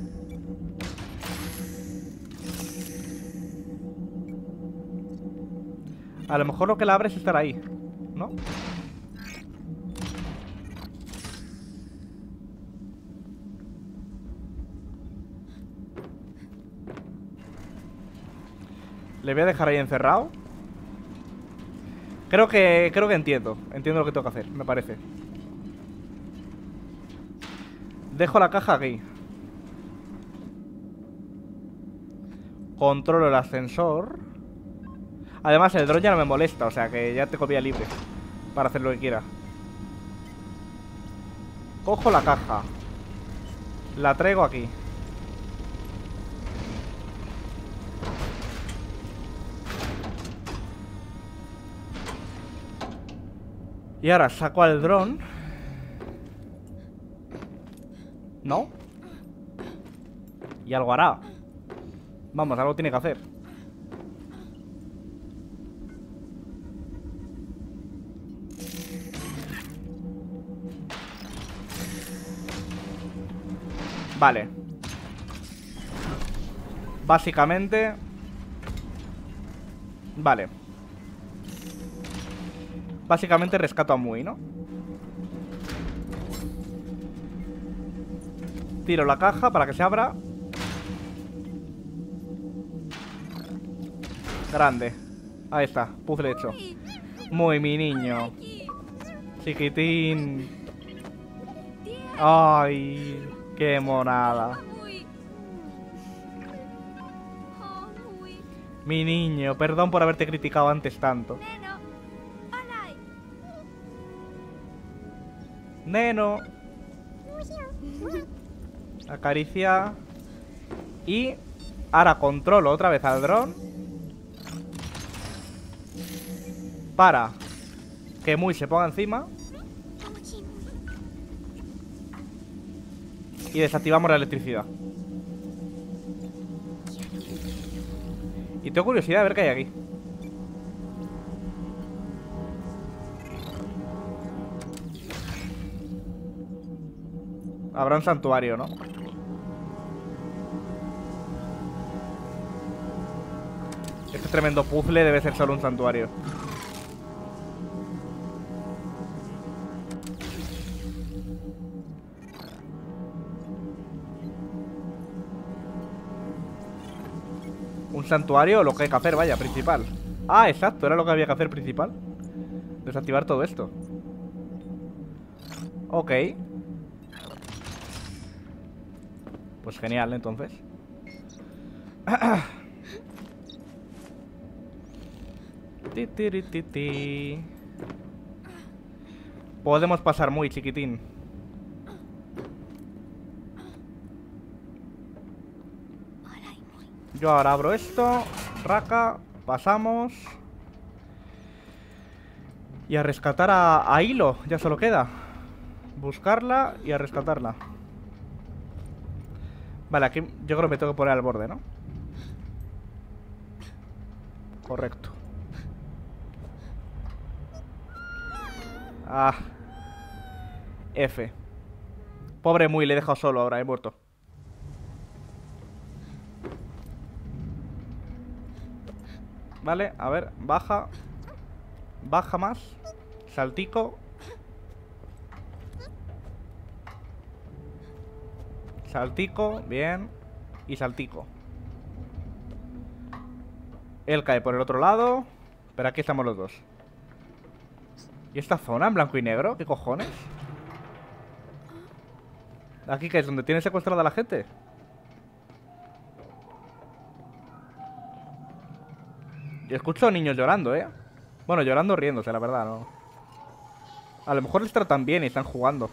A lo mejor lo que la abre es estar ahí, ¿no? Le voy a dejar ahí encerrado. Creo que entiendo. Entiendo lo que tengo que hacer, me parece. Dejo la caja aquí. Controlo el ascensor. Además el dron ya no me molesta, o sea que ya tengo vía libre para hacer lo que quiera. Cojo la caja. La traigo aquí. Y ahora saco al dron. ¿No? Y algo hará. Vamos, algo tiene que hacer. Vale. Básicamente. Vale. Básicamente rescato a Mui, ¿no? Tiro la caja para que se abra. Grande. Ahí está, puzzle hecho. Muy mi niño. Chiquitín. Ay, qué monada. Mi niño, perdón por haberte criticado antes tanto. Neno. Acaricia. Y ahora controlo otra vez al dron para que Mui se ponga encima. Y desactivamos la electricidad. Y tengo curiosidad de ver qué hay aquí. Habrá un santuario, ¿no? Este tremendo puzzle debe ser solo un santuario. Un santuario, lo que hay que hacer, vaya, principal. Ah, exacto, era lo que había que hacer principal. Desactivar todo esto. Ok. Pues genial, entonces. Podemos pasar muy chiquitín. Yo ahora abro esto. Raca. Pasamos. Y a rescatar a Hilo. Ya solo queda buscarla y a rescatarla. Vale, aquí yo creo que me tengo que poner al borde, ¿no? Correcto. Ah. F. Pobre Mui, le he dejado solo ahora, he muerto. Vale, a ver, baja. Baja más. Saltico. Saltico, bien. Y saltico. Él cae por el otro lado. Pero aquí estamos los dos. ¿Y esta zona en blanco y negro? ¿Qué cojones? ¿Aquí que es donde tiene secuestrada a la gente? Yo escucho a niños llorando, ¿eh? Bueno, llorando o riéndose, la verdad, ¿no? A lo mejor les tratan bien y están jugando.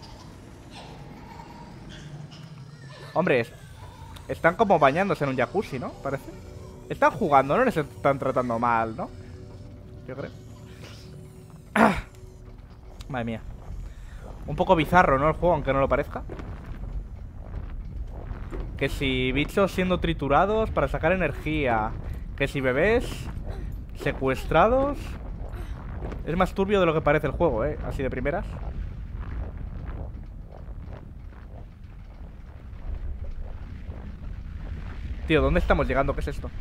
Hombre, están como bañándose en un jacuzzi, ¿no? Parece. Están jugando, no les están tratando mal, ¿no? Yo creo. Madre mía. Un poco bizarro, ¿no? El juego, aunque no lo parezca. Que si bichos siendo triturados para sacar energía. Que si bebés secuestrados. Es más turbio de lo que parece el juego, ¿eh? Así de primeras. Tío, ¿dónde estamos llegando? ¿Qué es esto?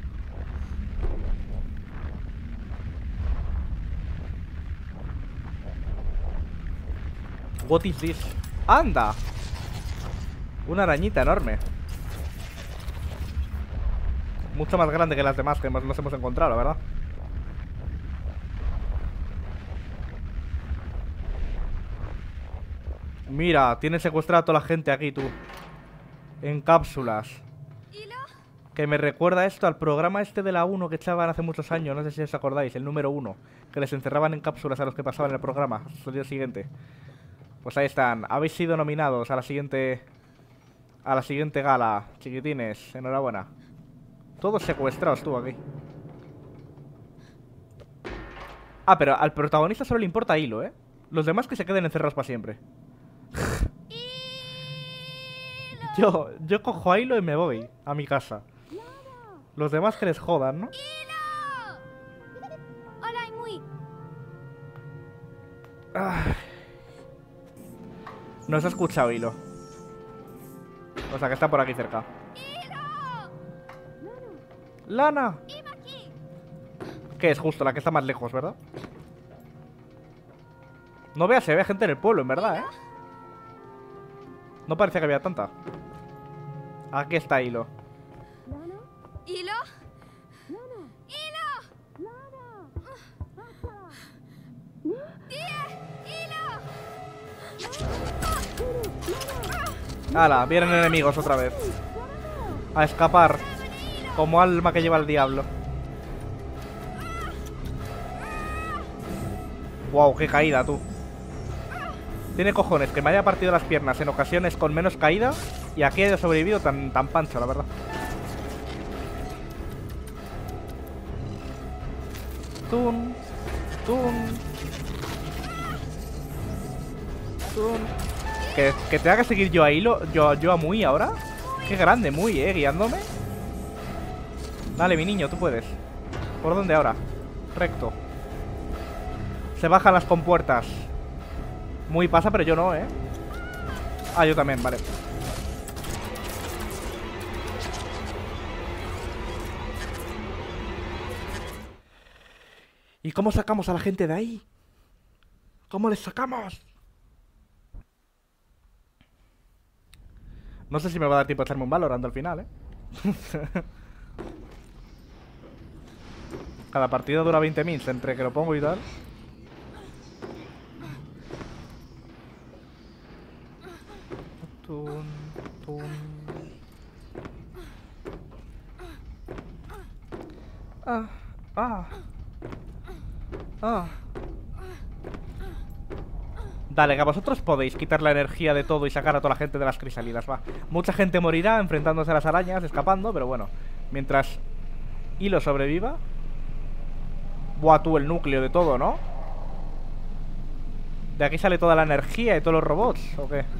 What is this? ¡Anda! Una arañita enorme. Mucho más grande que las demás que nos hemos encontrado, la verdad. Mira, tienes secuestrada a toda la gente aquí, tú. En cápsulas. Que me recuerda esto al programa este de la 1 que echaban hace muchos años. No sé si os acordáis, el número 1. Que les encerraban en cápsulas a los que pasaban el programa hasta el día siguiente. Pues ahí están, habéis sido nominados a la siguiente gala, chiquitines, enhorabuena. Todos secuestrados tú aquí. Ah, pero al protagonista solo le importa Hilo, ¿eh? Los demás que se queden encerrados para siempre. Yo cojo a Hilo y me voy a mi casa. Los demás que les jodan, ¿no? Hola, Mui. Ay. No se ha escuchado Hilo. O sea que está por aquí cerca. ¡Lana! Que es justo la que está más lejos, ¿verdad? No veas, se ve gente en el pueblo, en verdad, ¿eh? No parecía que había tanta. Aquí está Hilo. ¿Hilo? ¡Hala! Vienen enemigos otra vez. A escapar. Como alma que lleva el diablo. Wow, qué caída, tú. Tiene cojones que me haya partido las piernas en ocasiones con menos caída y aquí haya sobrevivido tan pancho, la verdad. Tun, tun, tun. Que tenga que seguir yo a Hilo, yo a Mui ahora. Qué grande Mui, guiándome. Dale, mi niño, tú puedes. ¿Por dónde ahora? Recto. Se bajan las compuertas. Mui pasa, pero yo no, Ah, yo también, vale. ¿Y cómo sacamos a la gente de ahí? ¿Cómo les sacamos? No sé si me va a dar tiempo a echarme un Valorant al final, Cada partida dura 20 mins entre que lo pongo y tal. Tun, tun. Dale, que vosotros podéis quitar la energía de todo y sacar a toda la gente de las crisalinas, va. Mucha gente morirá enfrentándose a las arañas, escapando, pero bueno. Mientras Hilo sobreviva. Buah, tú, el núcleo de todo, ¿no? ¿De aquí sale toda la energía y todos los robots? ¿O qué?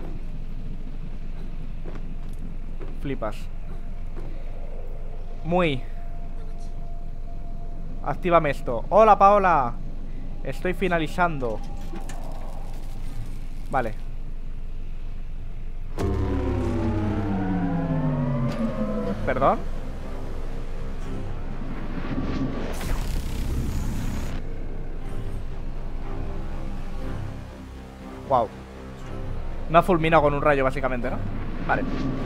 Flipas. Muy. Actívame esto. Hola, Paola. Estoy finalizando. Vale. ¿Perdón? Wow. Me ha fulminado con un rayo, básicamente, ¿no? Vale.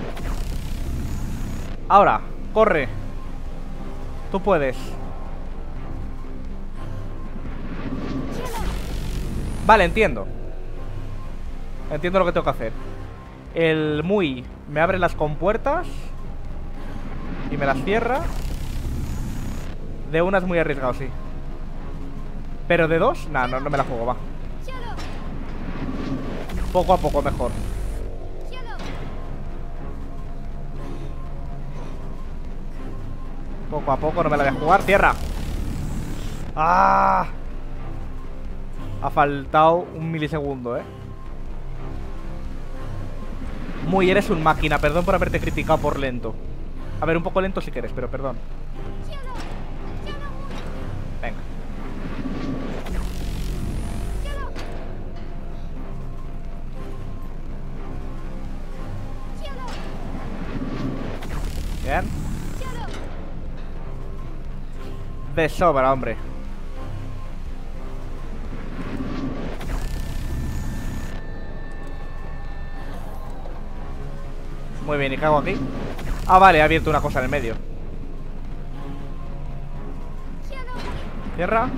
Ahora, corre. Tú puedes. Vale, entiendo. Entiendo lo que tengo que hacer. El Mui me abre las compuertas y me las cierra. De una es muy arriesgado, sí. Pero de dos, nah, no me la juego, va. Poco a poco mejor. Poco a poco, no me la voy a jugar. ¡Tierra! ¡Ah! Ha faltado un milisegundo, Muy, eres un máquina. Perdón por haberte criticado por lento. A ver, un poco lento si quieres, pero perdón. Venga. Bien. De sobra, hombre. Muy bien, ¿y qué hago aquí? Ah, vale, he abierto una cosa en el medio. Cierra.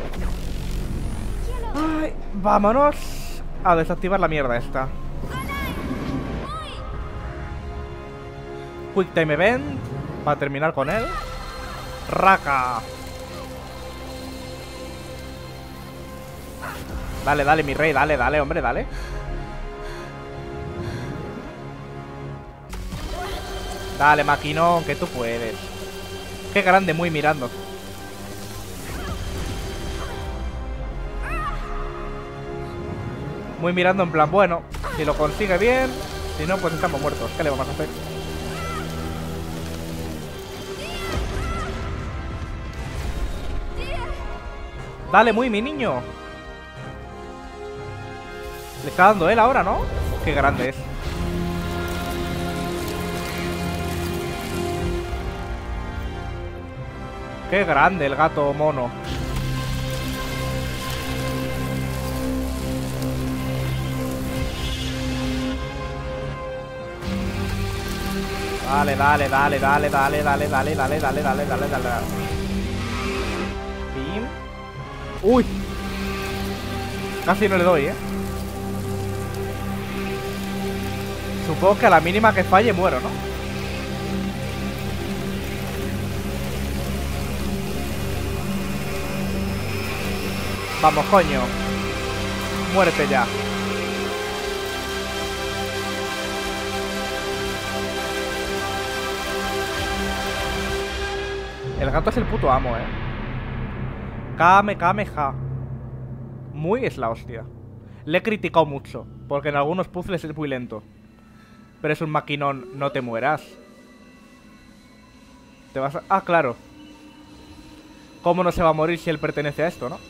Ay, vámonos a desactivar la mierda esta. Quick Time Event. Para terminar con él. Raka. Dale, dale, mi rey, dale, dale, hombre, dale. Dale, maquinón, que tú puedes. Qué grande, muy mirando. Muy mirando en plan, bueno, si lo consigue bien. Si no, pues estamos muertos. ¿Qué le vamos a hacer? Dale, muy, mi niño. Le está dando él ahora, ¿no? Qué grande es. Qué grande el gato mono. Dale, dale, dale, dale, dale, dale, dale, dale, dale, dale, dale, dale. Pim. Uy. Casi no le doy, Supongo que a la mínima que falle muero, ¿no? Vamos, coño. Muérete ya. El gato es el puto amo, Kame, Kame, ja. Muy es la hostia. Le he criticado mucho, porque en algunos puzzles es muy lento. Pero es un maquinón, no te mueras. Te vas a... Ah, claro. ¿Cómo no se va a morir si él pertenece a esto, no?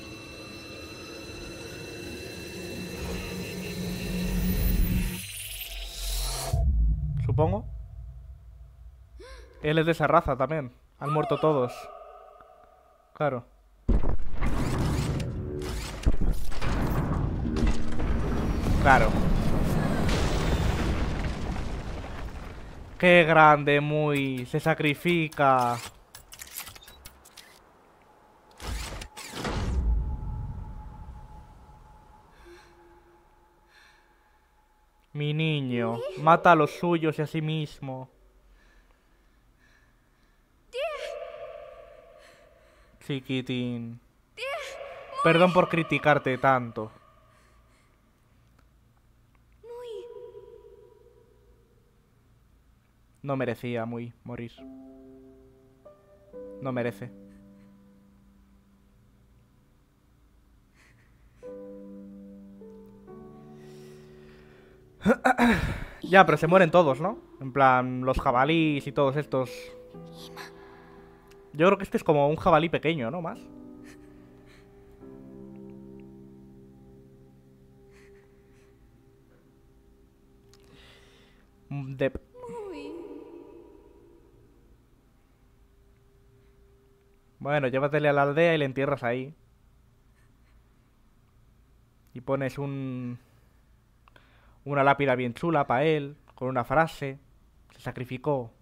Supongo. Él es de esa raza también. Han muerto todos. Claro. Claro. Qué grande, muy. Se sacrifica. Mi niño. Mata a los suyos y a sí mismo. Chiquitín. Perdón por criticarte tanto. No merecía muy morir. No merece. Ya, pero se mueren todos, ¿no? En plan, los jabalíes y todos estos. Yo creo que este es como un jabalí pequeño, ¿no? Más. Bueno, llévatele a la aldea y le entierras ahí. Y pones una lápida bien chula para él, con una frase. Se sacrificó.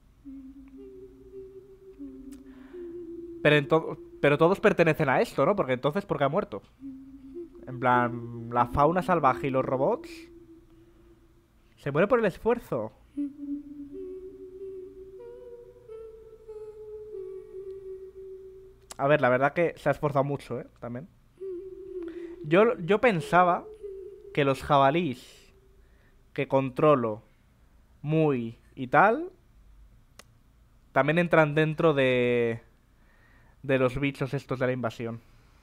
Pero todos pertenecen a esto, ¿no? Porque entonces, ¿por qué ha muerto? En plan, la fauna salvaje y los robots. Se muere por el esfuerzo. A ver, la verdad que se ha esforzado mucho, también. Yo pensaba que los jabalís que controlo muy y tal también entran dentro de los bichos estos de la invasión.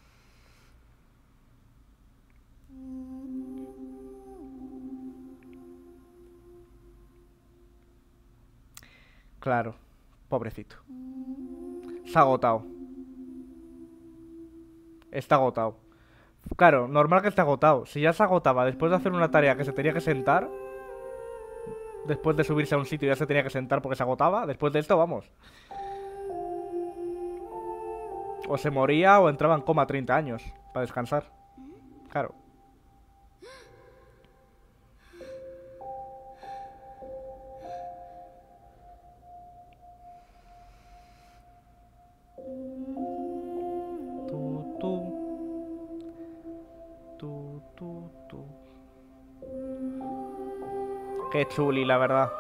Claro, pobrecito. Se ha agotado. Está agotado. Claro, normal que esté agotado. Si ya se agotaba después de hacer una tarea que se tenía que sentar, después de subirse a un sitio ya se tenía que sentar porque se agotaba, después de esto, vamos. O se moría o entraba en coma 30 años para descansar. Claro. Qué chuli, la verdad.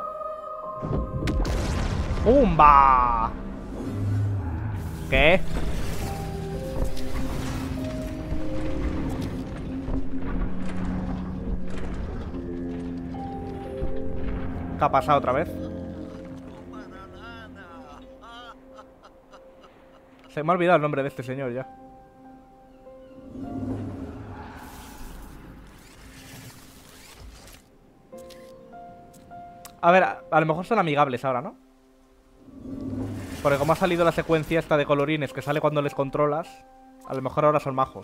¡Pumba! ¿Qué? ¿Qué ha pasado otra vez? Se me ha olvidado el nombre de este señor ya. A ver, a lo mejor son amigables ahora, ¿no? Porque como ha salido la secuencia esta de colorines que sale cuando les controlas, a lo mejor ahora son majos.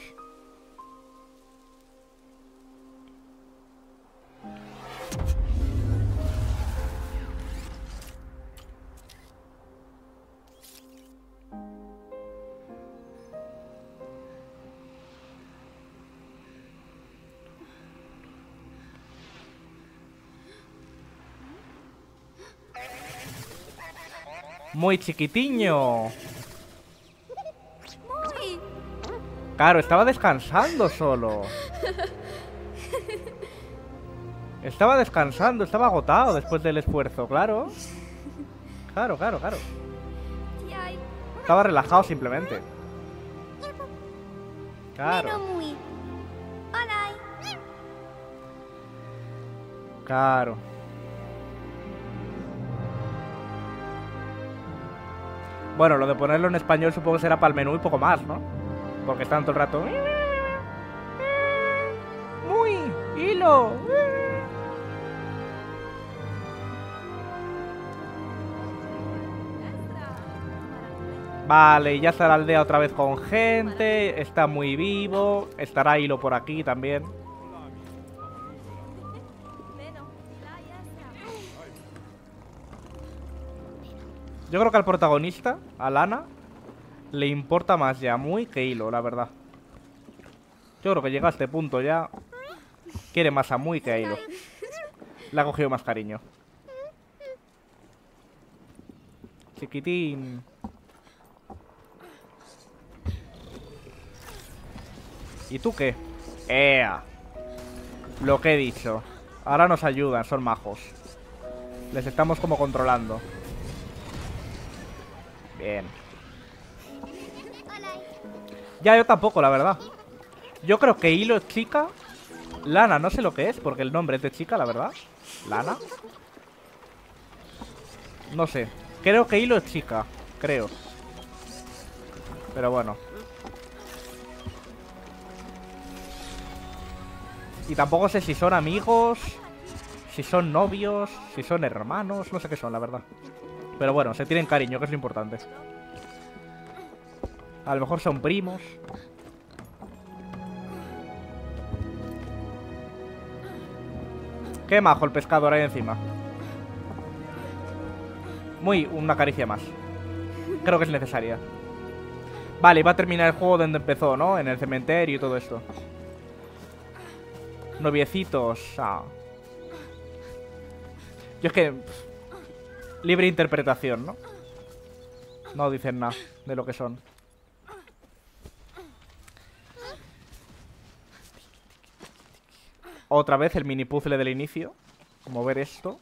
Muy chiquitiño. Muy. Claro, estaba descansando solo. Estaba descansando, estaba agotado después del esfuerzo, claro. Claro. Tiai. Estaba relajado simplemente. Claro. Meno muy. Olai. Claro. Bueno, lo de ponerlo en español supongo que será para el menú y poco más, ¿no? Porque están todo el rato... Muy, hilo. Vale, ya está la aldea otra vez con gente. Está muy vivo. Estará hilo por aquí también. Meno. Tilai extra. Yo creo que al protagonista, a Lana, le importa más ya muy que hilo, la verdad. Yo creo que llega a este punto ya. Quiere más a muy que a hilo. Le ha cogido más cariño. Chiquitín. ¿Y tú qué? ¡Ea! Lo que he dicho. Ahora nos ayudan, son majos. Les estamos como controlando. Bien. Olai. Ya, yo tampoco, la verdad. Yo creo que hilo es chica. Lana, no sé lo que es, porque el nombre es de chica, la verdad. Lana. No sé. Creo que hilo es chica. Creo. Pero bueno. Y tampoco sé si son amigos, si son novios, si son hermanos. No sé qué son, la verdad. Pero bueno, se tienen cariño, que es lo importante. A lo mejor son primos. Qué majo el pescador ahí encima. Muy, una caricia más. Creo que es necesaria. Vale, va a terminar el juego donde empezó, ¿no? En el cementerio y todo esto. Noviecitos. Ah. Yo es que... libre interpretación, ¿no? No dicen nada de lo que son. Otra vez el mini puzzle del inicio. Mover esto.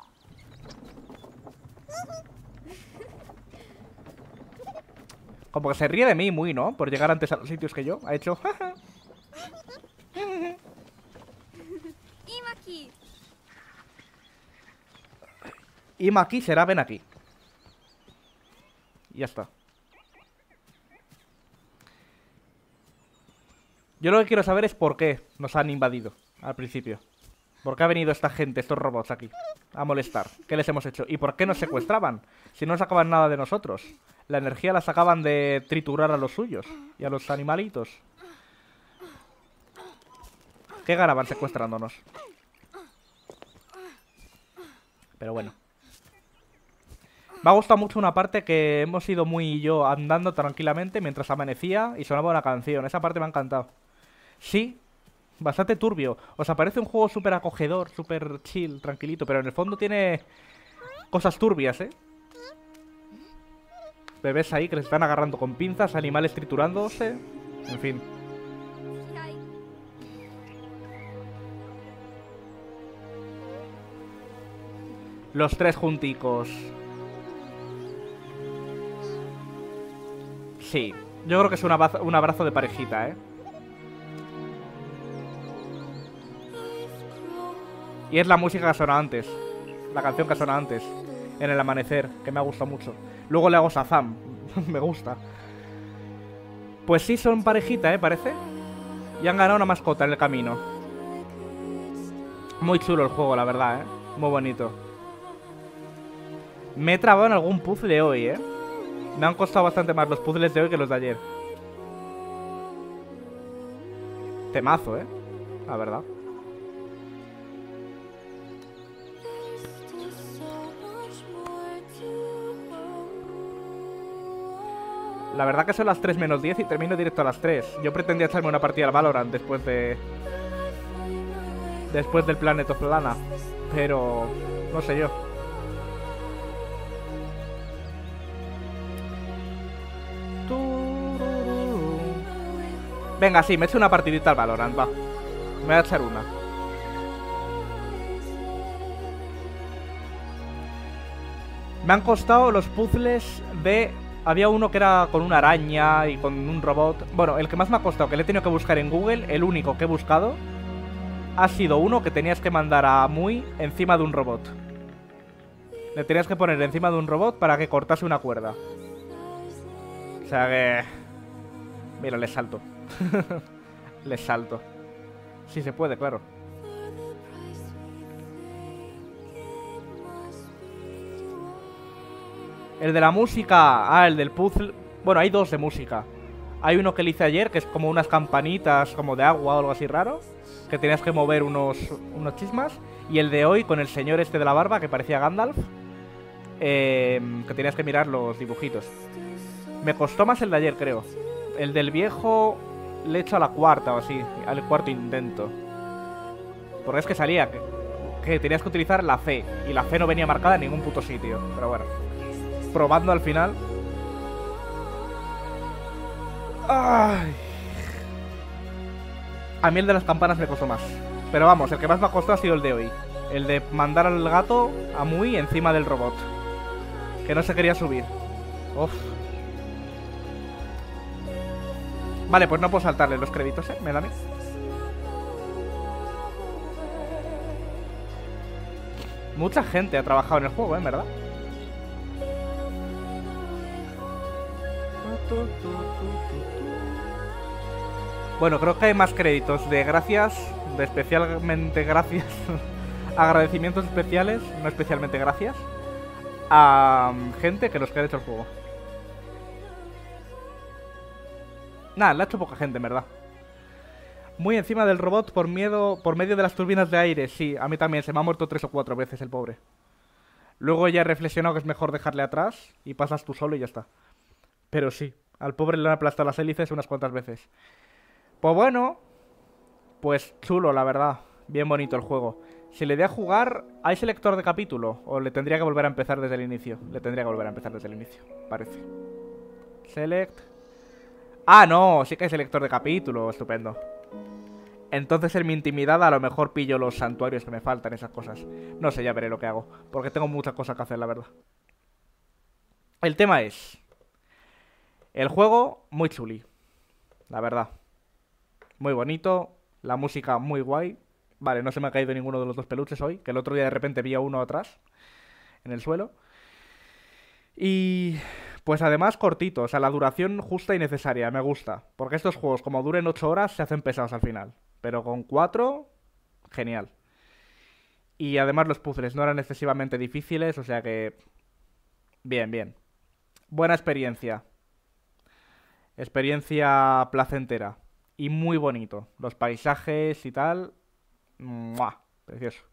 Como que se ríe de mí muy, ¿no? Por llegar antes a los sitios que yo. Ha hecho... Imaki. Ima aquí será ven aquí. Y ya está. Yo lo que quiero saber es por qué nos han invadido al principio. ¿Por qué ha venido esta gente, estos robots aquí a molestar? ¿Qué les hemos hecho? ¿Y por qué nos secuestraban? Si no sacaban nada de nosotros. La energía la sacaban de triturar a los suyos y a los animalitos. ¿Qué ganaban secuestrándonos? Pero bueno. Me ha gustado mucho una parte que hemos ido muy y yo andando tranquilamente mientras amanecía y sonaba una canción. Esa parte me ha encantado. Sí, bastante turbio. Os aparece un juego súper acogedor, súper chill, tranquilito, pero en el fondo tiene cosas turbias, ¿eh? Bebés ahí que les están agarrando con pinzas, animales triturándose, en fin. Tiai. Los tres junticos. Sí, yo creo que es un abrazo de parejita, ¿eh? Y es la música que sonaba antes. La canción que sonaba antes. En el amanecer, que me ha gustado mucho. Luego le hago Shazam. Me gusta. Pues sí, son parejita, ¿eh? Parece. Y han ganado una mascota en el camino. Muy chulo el juego, la verdad, ¿eh? Muy bonito. Me he trabado en algún puzzle hoy, ¿eh? Me han costado bastante más los puzzles de hoy que los de ayer. Temazo, ¿eh? La verdad. La verdad que son las 3 menos 10 y termino directo a las 3. Yo pretendía echarme una partida al Valorant después de... después del Planet of Lana. Pero... no sé yo. Venga, sí, me echo una partidita al Valorant, va. Me voy a echar una. Me han costado los puzzles de... Había uno que era con una araña y con un robot. Bueno, el que más me ha costado, que le he tenido que buscar en Google, el único que he buscado, ha sido uno que tenías que mandar a Mui encima de un robot. Le tenías que poner encima de un robot para que cortase una cuerda. O sea que... Mira, le salto. Le salto. Sí se puede, claro. El de la música. Ah, el del puzzle. Bueno, hay dos de música. Hay uno que le hice ayer, que es como unas campanitas como de agua o algo así raro, que tenías que mover unos chismas. Y el de hoy con el señor este de la barba, que parecía Gandalf, que tenías que mirar los dibujitos. Me costó más el de ayer, creo. El del viejo le he hecho a la cuarta o así, al cuarto intento. Porque es que salía que tenías que utilizar la C, y la C no venía marcada en ningún puto sitio. Pero bueno, probando al final. Ay. A mí el de las campanas me costó más. Pero vamos, el que más me ha costado ha sido el de hoy. El de mandar al gato a Mui encima del robot, que no se quería subir. Uf. Vale, pues no puedo saltarle los créditos, me da a mí. Mucha gente ha trabajado en el juego, en verdad. Bueno, creo que hay más créditos de gracias, de especialmente gracias, agradecimientos especiales, no especialmente gracias, a gente que los que ha hecho el juego. Nada, le ha hecho poca gente, en verdad. Muy encima del robot por medio de las turbinas de aire. Sí, a mí también, se me ha muerto 3 o 4 veces el pobre. Luego ya he reflexionado que es mejor dejarle atrás y pasas tú solo y ya está. Pero sí, al pobre le han aplastado las hélices unas cuantas veces. Pues bueno, pues chulo, la verdad. Bien bonito el juego. Si le doy a jugar, ¿hay selector de capítulo? ¿O le tendría que volver a empezar desde el inicio? Le tendría que volver a empezar desde el inicio, parece. Select. Ah, no, sí que hay selector de capítulo, estupendo. Entonces en mi intimidad a lo mejor pillo los santuarios que me faltan, esas cosas. No sé, ya veré lo que hago, porque tengo muchas cosas que hacer, la verdad. El tema es... El juego, muy chuli, la verdad. Muy bonito, la música muy guay. Vale, no se me ha caído ninguno de los dos peluches hoy, que el otro día de repente vi a uno atrás, en el suelo. Y... Pues además cortito, o sea, la duración justa y necesaria, me gusta. Porque estos juegos, como duren 8 horas, se hacen pesados al final. Pero con 4, genial. Y además los puzzles no eran excesivamente difíciles, o sea que... Bien, bien. Buena experiencia. Experiencia placentera. Y muy bonito. Los paisajes y tal... ¡Mua! Precioso.